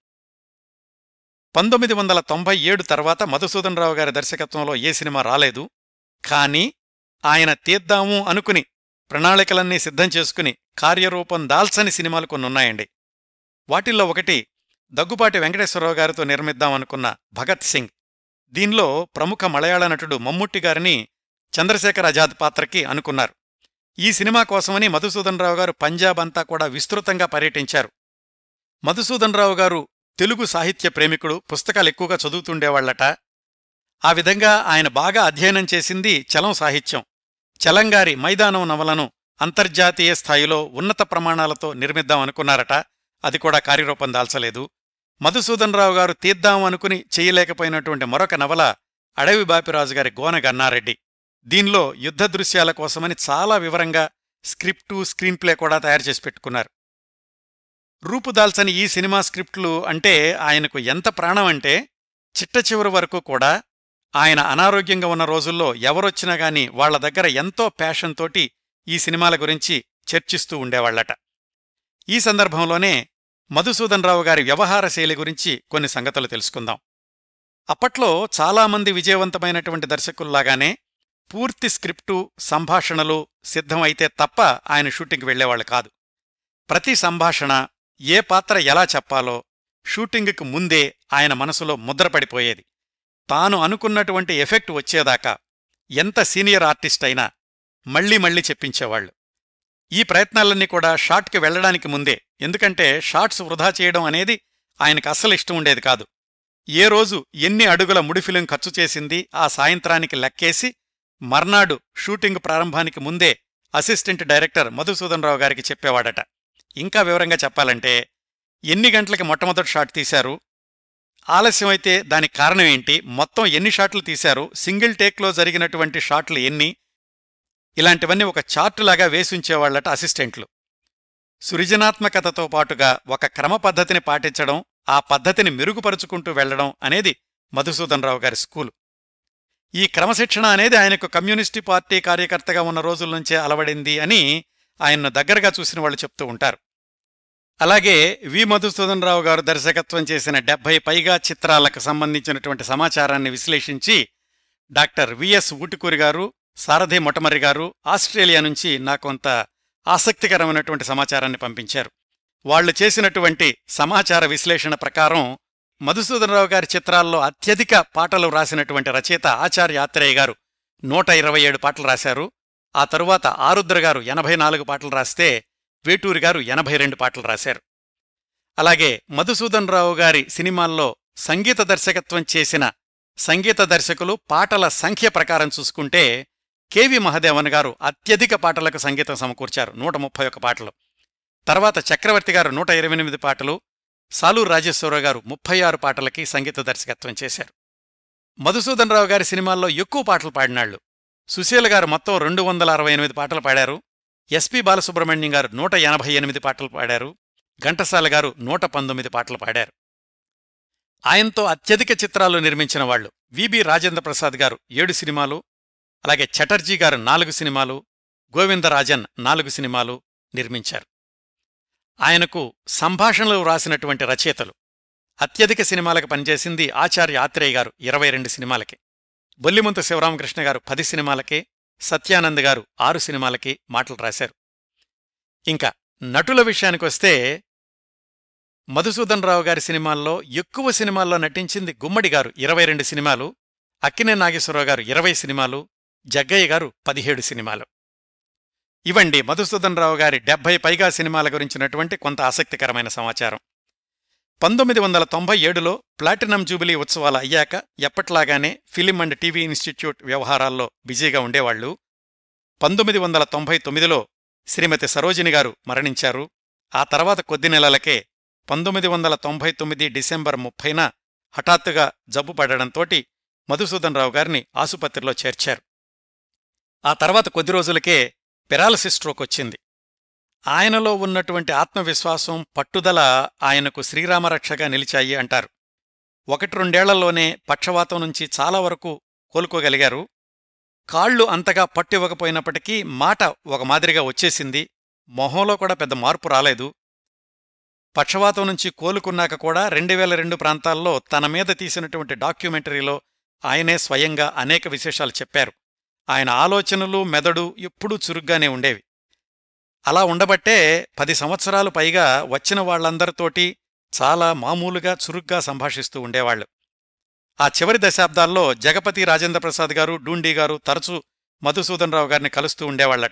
1997 తర్వాత మధుసూదన్ రావు గారి దర్శకత్వంలో ఏ సినిమా రాలేదు. కానీ ఆయన తీద్దాము అనుకుని ప్రణాళికలన్నీ సిద్ధం చేసుకుని కార్యరూపం దాల్చని సినిమాలు కొన్నున్నాయండి. వాటిల్లో ఒకటి దగ్గుపాటి వెంకటేశ్వరరావు గారితో నిర్మిద్దామనుకున్న భగత్ సింగ్. దీనిలో ప్రముఖ మలయాళ నటుడు మమ్ముట్టి గారిని చంద్రశేఖర్ ఆజాద్ పాత్రకి అనుకున్నారు. ఈ సినిమా కోసమని మధుసూదన్ రావు గారు పంజాబ్ అంతా కూడా విస్తృతంగా పర్యటించారు. మధుసూదన్ రావు గారు తెలుగు సాహిత్య ప్రేమికుడు, పుస్తకాలు ఎక్కువగా చదువుతుండేవాళ్లట. ఆ విధంగా ఆయన బాగా అధ్యయనం చేసింది చలం సాహిత్యం. చలంగారి మైదానం నవలను అంతర్జాతీయ స్థాయిలో ఉన్నత ప్రమాణాలతో నిర్మిద్దామనుకున్నారట. అది కూడా కార్యరూపం దాల్చలేదు. మధుసూదన్ రావు గారు తీద్దాం అనుకుని చెయ్యలేకపోయినటువంటి మరొక నవల అడవి బాపిరాజు గారి గోన గన్నారెడ్డి. దీనిలో యుద్ధ దృశ్యాల కోసమని చాలా వివరంగా స్క్రిప్టు, స్క్రీన్ప్లే కూడా తయారు చేసి పెట్టుకున్నారు. రూపుదాల్చని ఈ సినిమా స్క్రిప్ట్లు అంటే ఆయనకు ఎంత ప్రాణం అంటే చిట్ట చివరి వరకు కూడా ఆయన అనారోగ్యంగా ఉన్న రోజుల్లో ఎవరొచ్చినా గాని వాళ్ల దగ్గర ఎంతో ప్యాషన్ తోటి ఈ సినిమాల గురించి చర్చిస్తూ ఉండేవాళ్లట. ఈ సందర్భంలోనే మధుసూదన్ రావు గారి వ్యవహార శైలి గురించి కొన్ని సంగతులు తెలుసుకుందాం. అప్పట్లో చాలామంది విజయవంతమైనటువంటి దర్శకుల్లాగానే పూర్తి స్క్రిప్టు, సంభాషణలు సిద్ధమైతే తప్ప ఆయన షూటింగ్కి వెళ్లేవాళ్లు కాదు. ప్రతి సంభాషణ, ఏ పాత్ర ఎలా చెప్పాలో షూటింగుకు ముందే ఆయన మనసులో ముద్రపడిపోయేది. తాను అనుకున్నటువంటి ఎఫెక్ట్ వచ్చేదాకా ఎంత సీనియర్ ఆర్టిస్ట్ అయినా మళ్లీ మళ్లీ చెప్పించేవాళ్లు. ఈ ప్రయత్నాలన్నీ కూడా షాట్కి వెళ్లడానికి ముందే, ఎందుకంటే షాట్స్ వృధా చేయడం అనేది ఆయనకు అస్సలు ఇష్టం ఉండేది కాదు. ఏ రోజు ఎన్ని అడుగుల ముడిఫిలిం ఖర్చు చేసింది ఆ సాయంత్రానికి లెక్కేసి మర్నాడు షూటింగ్ ప్రారంభానికి ముందే అసిస్టెంట్ డైరెక్టర్ మధుసూదన్ రావు గారికి చెప్పేవాడట. ఇంకా వివరంగా చెప్పాలంటే ఎన్ని గంటలకి మొట్టమొదటి షాట్ తీశారు, ఆలస్యమైతే దానికి కారణమేంటి, మొత్తం ఎన్ని షాట్లు తీశారు, సింగిల్ టేక్లో జరిగినటువంటి షాట్లు ఎన్ని, ఇలాంటివన్నీ ఒక చార్టులాగా వేసుంచేవాళ్లట అసిస్టెంట్లు. సృజనాత్మకతతో పాటుగా ఒక క్రమ పద్ధతిని పాటించడం, ఆ పద్ధతిని మెరుగుపరుచుకుంటూ వెళ్లడం అనేది మధుసూదన్ రావు గారి స్కూలు. ఈ క్రమశిక్షణ అనేది ఆయనకు కమ్యూనిస్టు పార్టీ కార్యకర్తగా ఉన్న రోజుల్నుంచే అలవడింది అని ఆయన్ను దగ్గరగా చూసిన వాళ్ళు చెప్తూ ఉంటారు. అలాగే వి.మధుసూదన రావు గారు దర్శకత్వం చేసిన 70 పైగా చిత్రాలకు సంబంధించినటువంటి సమాచారాన్ని విశ్లేషించి డాక్టర్ విఎస్ ఊటుకూరి గారు, సారథి మొటమర్రి గారు ఆస్ట్రేలియా నుంచి నాకొంత ఆసక్తికరమైనటువంటి సమాచారాన్ని పంపించారు. వాళ్లు చేసినటువంటి సమాచార విశ్లేషణ ప్రకారం మధుసూదనరావు గారి చిత్రాల్లో అత్యధిక పాటలు రాసినటువంటి రచయిత ఆచార్య ఆత్రేయ గారు 127 పాటలు రాశారు. ఆ తరువాత ఆరుద్ర గారు 84 పాటలు రాస్తే వేటూరి గారు 82 పాటలు రాశారు. అలాగే మధుసూదనరావు గారి సినిమాల్లో సంగీత దర్శకత్వం చేసిన సంగీత దర్శకులు పాటల సంఖ్య ప్రకారం చూసుకుంటే కెవి మహదేవన్ గారు అత్యధిక పాటలకు సంగీతం సమకూర్చారు, 131 పాటలు. తర్వాత చక్రవర్తి గారు 128 పాటలు, సాలూరు రాజేశ్వరరావు గారు 36 పాటలకి సంగీత దర్శకత్వం చేశారు. మధుసూదనరావు గారి సినిమాల్లో ఎక్కువ పాటలు పాడినాళ్లు సుశీల గారు మొత్తం 268 పాటలు పాడారు. ఎస్పి బాలసుబ్రహ్మణ్యం గారు 188 పాటలు పాడారు. ఘంటసాల గారు 119 పాటలు పాడారు. ఆయనతో అత్యధిక చిత్రాలు నిర్మించిన వాళ్లు విబి రాజేంద్ర ప్రసాద్ గారు 7 సినిమాలు, అలాగే చటర్జీ గారు 4 సినిమాలు, గోవిందరాజన్ 4 సినిమాలు నిర్మించారు. ఆయనకు సంభాషణలు రాసినటువంటి రచయితలు అత్యధిక సినిమాలకు పనిచేసింది ఆచార్య ఆత్రేయ గారు 22 సినిమాలకి, బొల్లిముంత శివరామకృష్ణ గారు 10 సినిమాలకి, సత్యానంద్ గారు 6 సినిమాలకి మాటలు రాశారు. ఇంకా నటుల విషయానికొస్తే మధుసూదనరావు గారి సినిమాల్లో ఎక్కువ సినిమాల్లో నటించింది గుమ్మడి గారు 22 సినిమాలు, అక్కినే నాగేశ్వరరావు గారు 20 సినిమాలు, జగ్గయ్య గారు 17 సినిమాలు. ఇవండి మధుసూదనరావు గారి 70 పైగా సినిమాల గురించినటువంటి కొంత ఆసక్తికరమైన సమాచారం. 1997లో ప్లాటినం జూబిలీ ఉత్సవాలు అయ్యాక ఎప్పట్లాగానే ఫిలిం అండ్ టీవీ ఇన్స్టిట్యూట్ వ్యవహారాల్లో బిజీగా ఉండేవాళ్లు. 1999లో శ్రీమతి సరోజిని గారు మరణించారు. ఆ తర్వాత కొద్ది నెలలకే 1999 డిసెంబర్ 30న హఠాత్తుగా జబ్బు పడడంతోటి మధుసూదనరావు గారిని ఆసుపత్రిలో చేర్చారు. ఆ తర్వాత కొద్ది రోజులకే పెరాలసిస్ స్ట్రోక్ వచ్చింది. ఆయనలో ఉన్నటువంటి ఆత్మవిశ్వాసం, పట్టుదల ఆయనకు శ్రీరామరక్షగా నిలిచాయి అంటారు. 1-2 ఏళ్లలోనే పక్షవాతం నుంచి చాలా వరకు కోలుకోగలిగారు. కాళ్ళు అంతగా పట్టివ్వకపోయినప్పటికీ మాట ఒక మాదిరిగా వచ్చేసింది. మొహంలో కూడా పెద్ద మార్పు రాలేదు. పక్షవాతం నుంచి కోలుకున్నాక కూడా 2002 ప్రాంతాల్లో తన మీద తీసినటువంటి డాక్యుమెంటరీలో ఆయనే స్వయంగా అనేక విశేషాలు చెప్పారు. ఆయన ఆలోచనలు, మెదడు ఎప్పుడూ చురుగ్గానే ఉండేవి. అలా ఉండబట్టే 10 సంవత్సరాలు పైగా వచ్చిన వాళ్లందరితోటి చాలా మామూలుగా చురుగ్గా సంభాషిస్తూ ఉండేవాళ్లు. ఆ చివరి దశాబ్దాల్లో జగపతి రాజేంద్రప్రసాద్ గారు, డూండి గారు తరచూ మధుసూదన్ రావు గారిని కలుస్తూ ఉండేవాళ్లట.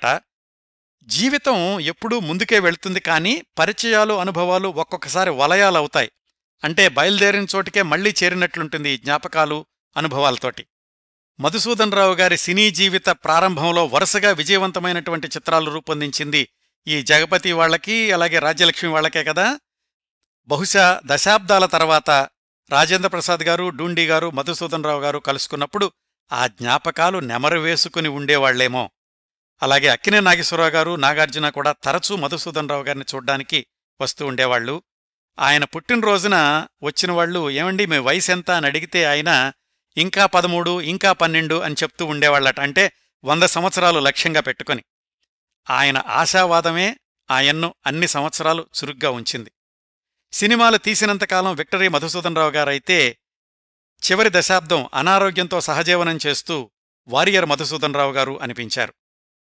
జీవితం ఎప్పుడూ ముందుకే వెళ్తుంది, కానీ పరిచయాలు, అనుభవాలు ఒక్కొక్కసారి వలయాలవుతాయి. అంటే బయలుదేరిన చోటికే మళ్లీ చేరినట్లుంటుంది ఈ జ్ఞాపకాలు, అనుభవాలతోటి. మధుసూదన్ రావు గారి సినీ జీవిత ప్రారంభంలో వరుసగా విజయవంతమైనటువంటి చిత్రాలు రూపొందించింది ఈ జగపతి వాళ్లకి, అలాగే రాజ్యలక్ష్మి వాళ్లకే కదా. బహుశా దశాబ్దాల తర్వాత రాజేంద్రప్రసాద్ గారు, డూండి గారు, మధుసూదన్ రావు గారు కలుసుకున్నప్పుడు ఆ జ్ఞాపకాలు నెమరు వేసుకుని ఉండేవాళ్లేమో. అలాగే అక్కినే నాగేశ్వరరావు గారు, నాగార్జున కూడా తరచూ మధుసూదన్ రావు గారిని చూడ్డానికి వస్తూ ఉండేవాళ్లు. ఆయన పుట్టినరోజున వచ్చినవాళ్లు, ఏమండి మీ వయసెంత అని అడిగితే ఆయన ఇంకా 13, ఇంకా 12 అని చెప్తూ ఉండేవాళ్లట. అంటే 100 సంవత్సరాలు లక్ష్యంగా పెట్టుకుని. ఆయన ఆశావాదమే ఆయన్ను అన్ని సంవత్సరాలు చురుగ్గా ఉంచింది. సినిమాలు తీసినంతకాలం విక్టరీ మధుసూదన్ రావు గారైతే చివరి దశాబ్దం అనారోగ్యంతో సహజీవనం చేస్తూ వారియర్ మధుసూదన్ రావు గారు అనిపించారు.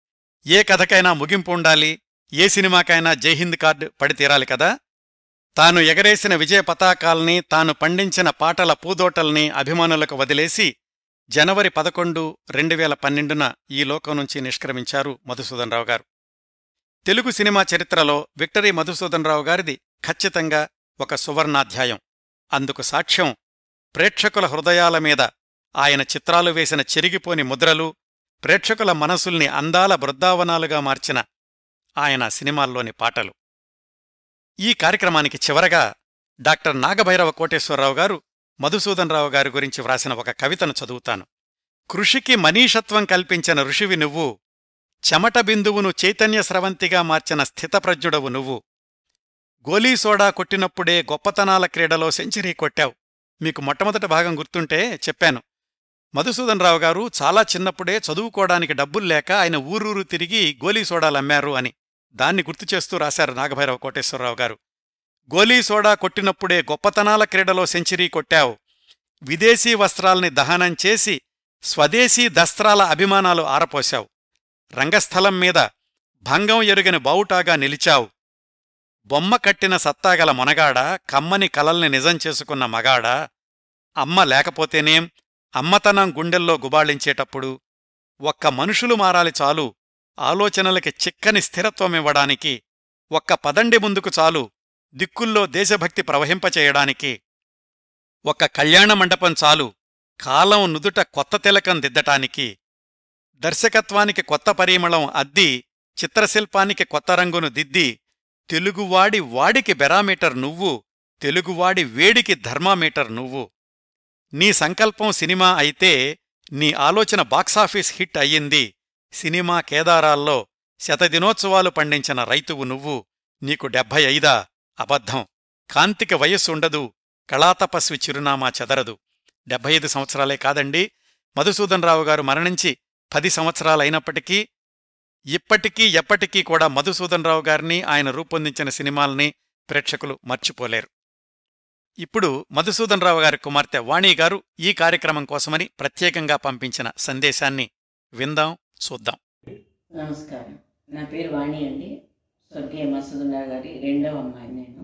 ఏ కథకైనా ముగింపు ఉండాలి, ఏ సినిమాకైనా జైహింద్ కార్డు పడి తీరాలి కదా. తాను ఎగరేసిన విజయ పతాకాల్ని, తాను పండించిన పాటల పూదోటల్ని అభిమానులకు వదిలేసి జనవరి 11, 2012న ఈ లోకం నుంచి నిష్క్రమించారు మధుసూదన్ రావు గారు. తెలుగు సినిమా చరిత్రలో విక్టరీ మధుసూదన్ రావు గారిది ఖచ్చితంగా ఒక సువర్ణాధ్యాయం. అందుకు సాక్ష్యం ప్రేక్షకుల హృదయాల మీద ఆయన చిత్రాలు వేసిన చెరిగిపోని ముద్రలు, ప్రేక్షకుల మనసుల్ని అందాల బృందావనాలుగా మార్చిన ఆయన సినిమాల్లోని పాటలు. ఈ కార్యక్రమానికి చివరగా డాక్టర్ నాగభైరవ కోటేశ్వరరావు గారు మధుసూదన్ రావు గారి గురించి వ్రాసిన ఒక కవితను చదువుతాను. కృషికి మనీషత్వం కల్పించిన ఋషివి నువ్వు, చెమట బిందువును చైతన్య స్రవంతిగా మార్చిన స్థితప్రజ్ఞుడవు నువ్వు. గోలీసోడా కొట్టినప్పుడే గొప్పతనాల క్రీడలో సెంచరీ కొట్టావు. మీకు మొట్టమొదటి భాగం గుర్తుంటే చెప్పాను. మధుసూదన్ రావు గారు చాలా చిన్నప్పుడే చదువుకోవడానికి డబ్బుల్లేక ఆయన ఊరూరు తిరిగి గోలీసోడాలమ్మారు అని. దాన్ని గుర్తుచేస్తూ రాశారు నాగభైరవ కోటేశ్వరరావు గారు. గోలీసోడా కొట్టినప్పుడే గొప్పతనాల క్రీడలో సెంచరీ కొట్టావు. విదేశీ వస్త్రాల్ని దహనం చేసి స్వదేశీ దస్త్రాల అభిమానాలు ఆరపోశావు. రంగస్థలం మీద భంగం ఎరుగని బావుటాగా నిలిచావు. బొమ్మ కట్టిన సత్తాగల మొనగాడా, కమ్మని కలల్ని నిజం చేసుకున్న మగాడా. అమ్మ లేకపోతేనేం, అమ్మతనం గుండెల్లో గుబాళించేటప్పుడు ఒక్క మనుషులు మారాలి చాలు ఆలోచనలకి చిక్కని స్థిరత్వమివ్వడానికి, ఒక్క పదండి ముందుకు చాలు దిక్కుల్లో దేశభక్తి ప్రవహింపచేయడానికి, ఒక్క కళ్యాణ మండపం చాలు కాలం నుదుట కొత్త తిలకం దిద్దటానికి, దర్శకత్వానికి కొత్త పరిమళం అద్ది చిత్రశిల్పానికి కొత్త రంగును దిద్ది, తెలుగువాడి వాడికి బెరామీటర్ నువ్వు, తెలుగువాడి వేడికి ధర్మామీటర్ నువ్వు. నీ సంకల్పం సినిమా అయితే నీ ఆలోచన బాక్సాఫీస్ హిట్ అయ్యింది. సినిమా కేదారాల్లో శతదినోత్సవాలు పండించిన రైతువు నువ్వు. నీకు 75 అబద్ధం. కాంతికి వయస్సుండదు, కళాతపస్వి చిరునామా చెదరదు. 75 సంవత్సరాలే కాదండి, మధుసూదన్ రావు గారు మరణించి 10 సంవత్సరాలైనప్పటికీ ఇప్పటికీ ఎప్పటికీ కూడా మధుసూదన్ రావు గారిని, ఆయన రూపొందించిన సినిమాల్ని ప్రేక్షకులు మర్చిపోలేరు. ఇప్పుడు మధుసూదన్ రావు గారి కుమార్తె వాణి గారు ఈ కార్యక్రమం కోసమని ప్రత్యేకంగా పంపించిన సందేశాన్ని విందాం, చూద్దాం. నమస్కారం, నా పేరు వాణి అండి. స్వర్గీయ మధుసూదన్ రావు గారి 2వ అమ్మాయి నేను.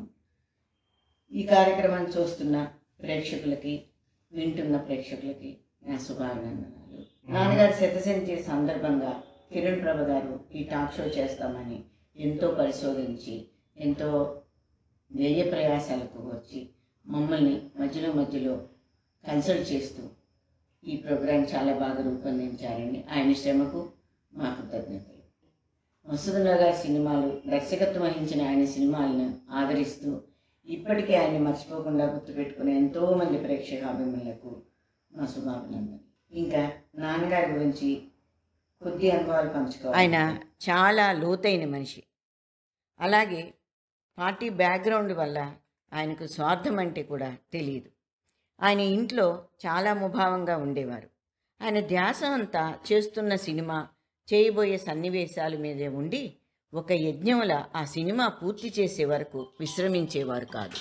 ఈ కార్యక్రమాన్ని చూస్తున్న ప్రేక్షకులకి, వింటున్న ప్రేక్షకులకి నా శుభాభినందనాలు. నాన్నగారి శతజయంతి సందర్భంగా కిరణ్ప్రభ గారు ఈ టాక్ షో చేస్తామని ఎంతో పరిశోధించి, ఎంతో వ్యయ ప్రయాసాలకు వచ్చి మమ్మల్ని మధ్యలో కన్సల్ట్ చేస్తూ ఈ ప్రోగ్రాం చాలా బాగా రూపొందించారండి. ఆయన శ్రమకు మా కృతజ్ఞతలు. మధుసూదన్ రావు గారి సినిమాలు, దర్శకత్వం వహించిన ఆయన సినిమాలను ఆదరిస్తూ ఇప్పటికే ఆయన్ని మర్చిపోకుండా గుర్తుపెట్టుకునే ఎంతోమంది ప్రేక్షకాభిమానులకు మా శుభాభినందనలు. ఇంకా నాన్నగారి గురించి కొద్ది అనుభవాలు పంచుకోవాలి. ఆయన చాలా లోతైన మనిషి. అలాగే పార్టీ బ్యాక్గ్రౌండ్ వల్ల ఆయనకు స్వార్థం అంటే కూడా తెలియదు. ఆయన ఇంట్లో చాలా ముభావంగా ఉండేవారు. ఆయన ధ్యాస అంతా చేస్తున్న సినిమా, చేయబోయే సన్నివేశాల మీదే ఉండి ఒక యజ్ఞంలా ఆ సినిమా పూర్తి చేసే వరకు విశ్రమించేవారు కాదు.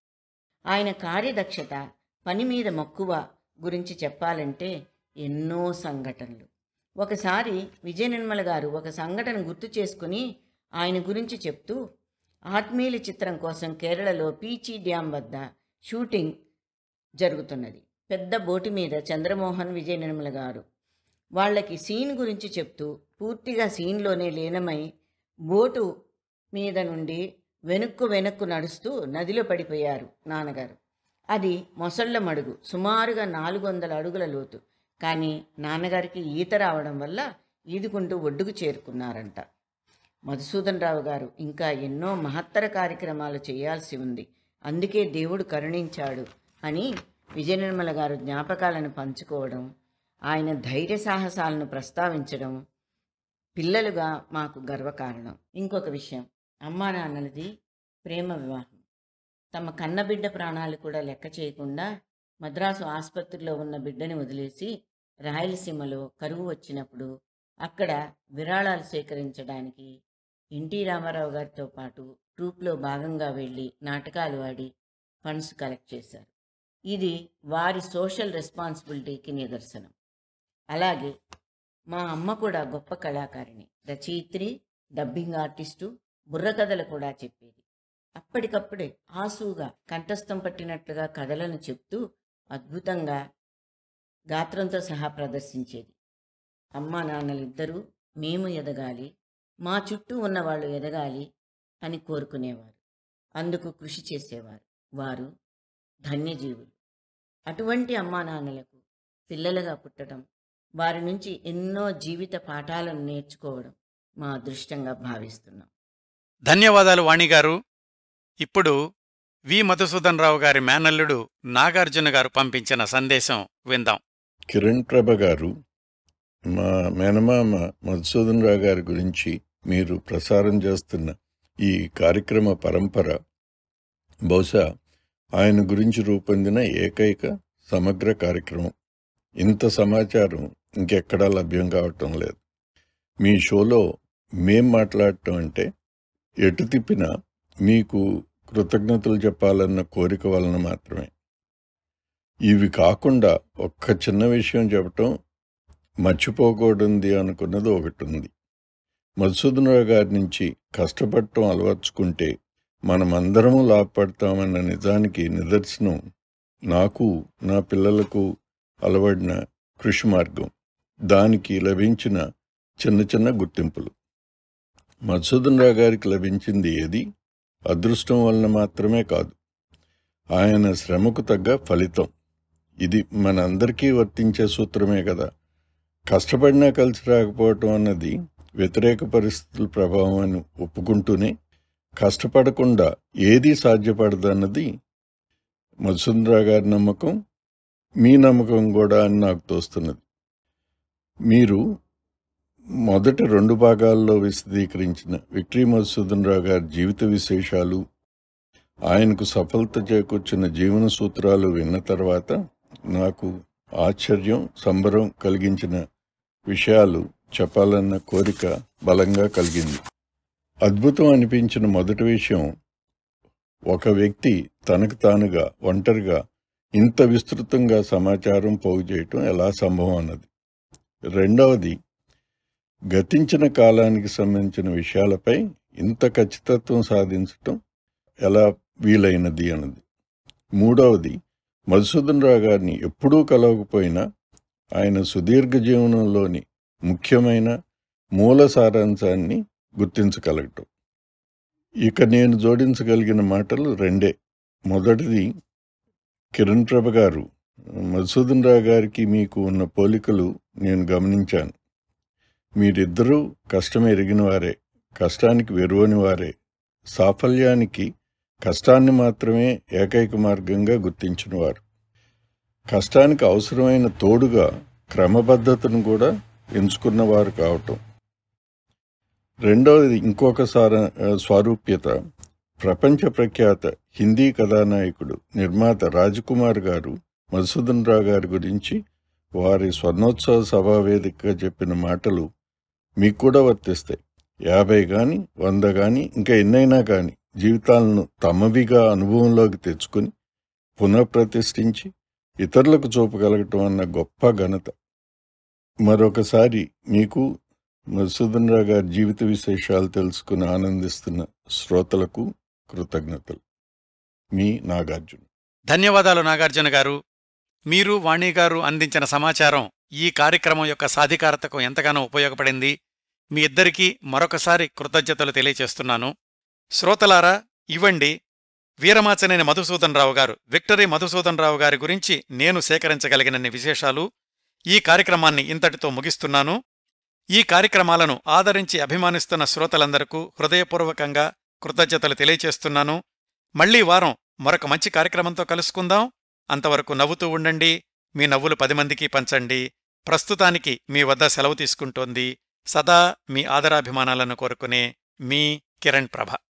ఆయన కార్యదక్షత, పని మీద మక్కువ గురించి చెప్పాలంటే ఎన్నో సంఘటనలు. ఒకసారి విజయ నిర్మల గారు ఒక సంఘటన గుర్తు చేసుకుని ఆయన గురించి చెప్తూ, ఆత్మీయుల చిత్రం కోసం కేరళలో పీచీ డ్యామ్ వద్ద షూటింగ్ జరుగుతున్నది. పెద్ద బోటు మీద చంద్రమోహన్, విజయ నిర్మల గారు వాళ్ళకి సీన్ గురించి చెప్తూ పూర్తిగా సీన్లోనే లీనమై బోటు మీద నుండి వెనక్కు నడుస్తూ నదిలో పడిపోయారు నాన్నగారు. అది మొసళ్ల మడుగు, సుమారుగా 400 అడుగుల లోతు. కానీ నాన్నగారికి ఈత రావడం వల్ల ఈదుకుంటూ ఒడ్డుకు చేరుకున్నారంట. మధుసూదన్ రావు గారు ఇంకా ఎన్నో మహత్తర కార్యక్రమాలు చేయాల్సి ఉంది, అందుకే దేవుడు కరుణించాడు అని విజయ నిర్మల గారు జ్ఞాపకాలను పంచుకోవడం, ఆయన ధైర్య సాహసాలను ప్రస్తావించడం పిల్లలుగా మాకు గర్వకారణం. ఇంకొక విషయం, అమ్మా నాన్నలది ప్రేమ వివాహం. తమ కన్నబిడ్డ ప్రాణాలు కూడా లెక్క చేయకుండా మద్రాసు ఆసుపత్రిలో ఉన్న బిడ్డని వదిలేసి రాయలసీమలో కరువు వచ్చినప్పుడు అక్కడ విరాళాలు సేకరించడానికి ఎన్టీ రామారావు గారితో పాటు ట్రూప్లో భాగంగా వెళ్ళి నాటకాలు ఆడి ఫండ్స్ కలెక్ట్ చేశారు. ఇది వారి సోషల్ రెస్పాన్సిబిలిటీకి నిదర్శనం. అలాగే మా అమ్మ కూడా గొప్ప కళాకారిణి, రచయిత్రి, డబ్బింగ్ ఆర్టిస్టు, బుర్రకథలు కూడా చెప్పేది. అప్పటికప్పుడే ఆసుగా కంఠస్థం పట్టినట్లుగా కథలను చెప్తూ అద్భుతంగా గాత్రంతో సహా ప్రదర్శించేది. అమ్మా నాన్నలిద్దరూ మేము ఎదగాలి, మా చుట్టూ ఉన్నవాళ్ళు ఎదగాలి అని కోరుకునేవారు. అందుకు కృషి చేసేవారు. వారు ధన్యజీవులు. అటువంటి అమ్మా నాన్నలకు పిల్లలుగా పుట్టడం, వారి నుంచి ఎన్నో జీవిత పాఠాలను నేర్చుకోవడం మా అదృష్టంగా భావిస్తున్నాం. ధన్యవాదాలు వాణిగారు. ఇప్పుడు వి. మధుసూదన్ రావు గారి మేనల్లుడు నాగార్జున గారు పంపించిన సందేశం విందాం. KiranPrabha గారు, మా మేనమామ మధుసూదన్ రావు గారి గురించి మీరు ప్రసారం చేస్తున్న ఈ కార్యక్రమ పరంపర బహుశా ఆయన గురించి రూపొందిన ఏకైక సమగ్ర కార్యక్రమం. ఇంత సమాచారం ఇంకెక్కడా లభ్యం కావటం లేదు. మీ షోలో మేం మాట్లాడటం అంటే ఎటు తిప్పినా మీకు కృతజ్ఞతలు చెప్పాలన్న కోరిక వలన మాత్రమే. ఇవి కాకుండా ఒక్క చిన్న విషయం చెప్పటం మర్చిపోకూడదు అనుకున్నది ఒకటి ఉంది. మధుసూదన్ రావు గారి నుంచి కష్టపడటం అలవర్చుకుంటే మనమందరము లాభపడతామన్న నిజానికి నిదర్శనం నాకు, నా పిల్లలకు అలవడిన కృషి మార్గం, దానికి లభించిన చిన్న చిన్న గుర్తింపులు. మధుసూదన్ రావు గారికి లభించింది ఏది అదృష్టం వలన మాత్రమే కాదు, ఆయన శ్రమకు తగ్గ ఫలితం. ఇది మనందరికీ వర్తించే సూత్రమే కదా. కష్టపడినా కలిసి రాకపోవటం అన్నది వ్యతిరేక పరిస్థితుల ప్రభావం అని ఒప్పుకుంటూనే కష్టపడకుండా ఏదీ సాధ్యపడదన్నది మధుసూదన్ రావు గారి నమ్మకం, మీ నమ్మకం కూడా అని నాకు తోస్తున్నది. మీరు మొదటి 2 భాగాల్లో విశదీకరించిన విక్టరీ మధుసూదన్ రావు గారి జీవిత విశేషాలు, ఆయనకు సఫలత చేకూర్చిన జీవన సూత్రాలు విన్న తర్వాత నాకు ఆశ్చర్యం, సంబరం కలిగించిన విషయాలు చెప్పాలన్న కోరిక బలంగా కలిగింది. అద్భుతం అనిపించిన మొదటి విషయం, ఒక వ్యక్తి తనకు తానుగా ఒంటరిగా ఇంత విస్తృతంగా సమాచారం పోగు చేయటం ఎలా సంభవం అన్నది. రెండవది, గతించిన కాలానికి సంబంధించిన విషయాలపై ఇంత ఖచ్చితత్వం సాధించటం ఎలా వీలైనది అన్నది. మూడవది, మధుసూదన్ రావు గారిని ఎప్పుడూ కలవకపోయినా ఆయన సుదీర్ఘ జీవనంలోని ముఖ్యమైన మూల సారాంశాన్ని గుర్తించగలగటం. ఇక నేను జోడించగలిగిన మాటలు 2. మొదటిది, KiranPrabha గారు, మధుసూదన్ రావు గారికి మీకు ఉన్న పోలికలు నేను గమనించాను. మీరిద్దరూ కష్టం ఎరిగిన వారే, కష్టానికి వెరువని వారే, సాఫల్యానికి కష్టాన్ని మాత్రమే ఏకైక మార్గంగా గుర్తించినవారు, కష్టానికి అవసరమైన తోడుగా క్రమబద్ధతను కూడా ఎంచుకున్నవారు కావటం. రెండవది, ఇంకొక స్వారూప్యత, ప్రపంచ ప్రఖ్యాత హిందీ కథానాయకుడు, నిర్మాత రాజ్కుమార్ గారు మధుసూదన్ రావు గారి గురించి వారి స్వర్ణోత్సవ సభావేదికగా చెప్పిన మాటలు మీకు కూడా వర్తిస్తాయి. 50 కానీ 100 కానీ ఇంకా ఎన్నైనా కానీ జీవితాలను తమవిగా అనుభవంలోకి తెచ్చుకుని పునఃప్రతిష్ఠించి ఇతరులకు చూపగలగటం అన్న గొప్ప ఘనత. మరొకసారి మీకు మధుసూదన్ రావు గారి జీవిత విశేషాలు తెలుసుకుని ఆనందిస్తున్న శ్రోతలకు కృతజ్ఞతలు. మీ నాగార్జున. ధన్యవాదాలు నాగార్జున గారు. మీరు వాణి గారు అందించిన సమాచారం ఈ కార్యక్రమం యొక్క సాధికారతకు ఎంతగానో ఉపయోగపడింది. మీ ఇద్దరికీ మరొకసారి కృతజ్ఞతలు తెలియచేస్తున్నాను. శ్రోతలారా, ఇవ్వండి వీరమాచనేని మధుసూదన్ రావు గారు, విక్టరీ మధుసూదన్ రావు గారి గురించి నేను సేకరించగలిగినన్ని విశేషాలు. ఈ కార్యక్రమాన్ని ఇంతటితో ముగిస్తున్నాను. ఈ కార్యక్రమాలను ఆదరించి అభిమానిస్తున్న శ్రోతలందరకు హృదయపూర్వకంగా కృతజ్ఞతలు తెలియచేస్తున్నాను. మళ్లీ వారం మరొక మంచి కార్యక్రమంతో కలుసుకుందాం. అంతవరకు నవ్వుతూ ఉండండి. మీ నవ్వులు 10 మందికి పంచండి. ప్రస్తుతానికి మీ వద్ద సెలవు తీసుకుంటోంది సదా మీ ఆదరాభిమానాలను కోరుకునే మీ కిరణ్ ప్రభ.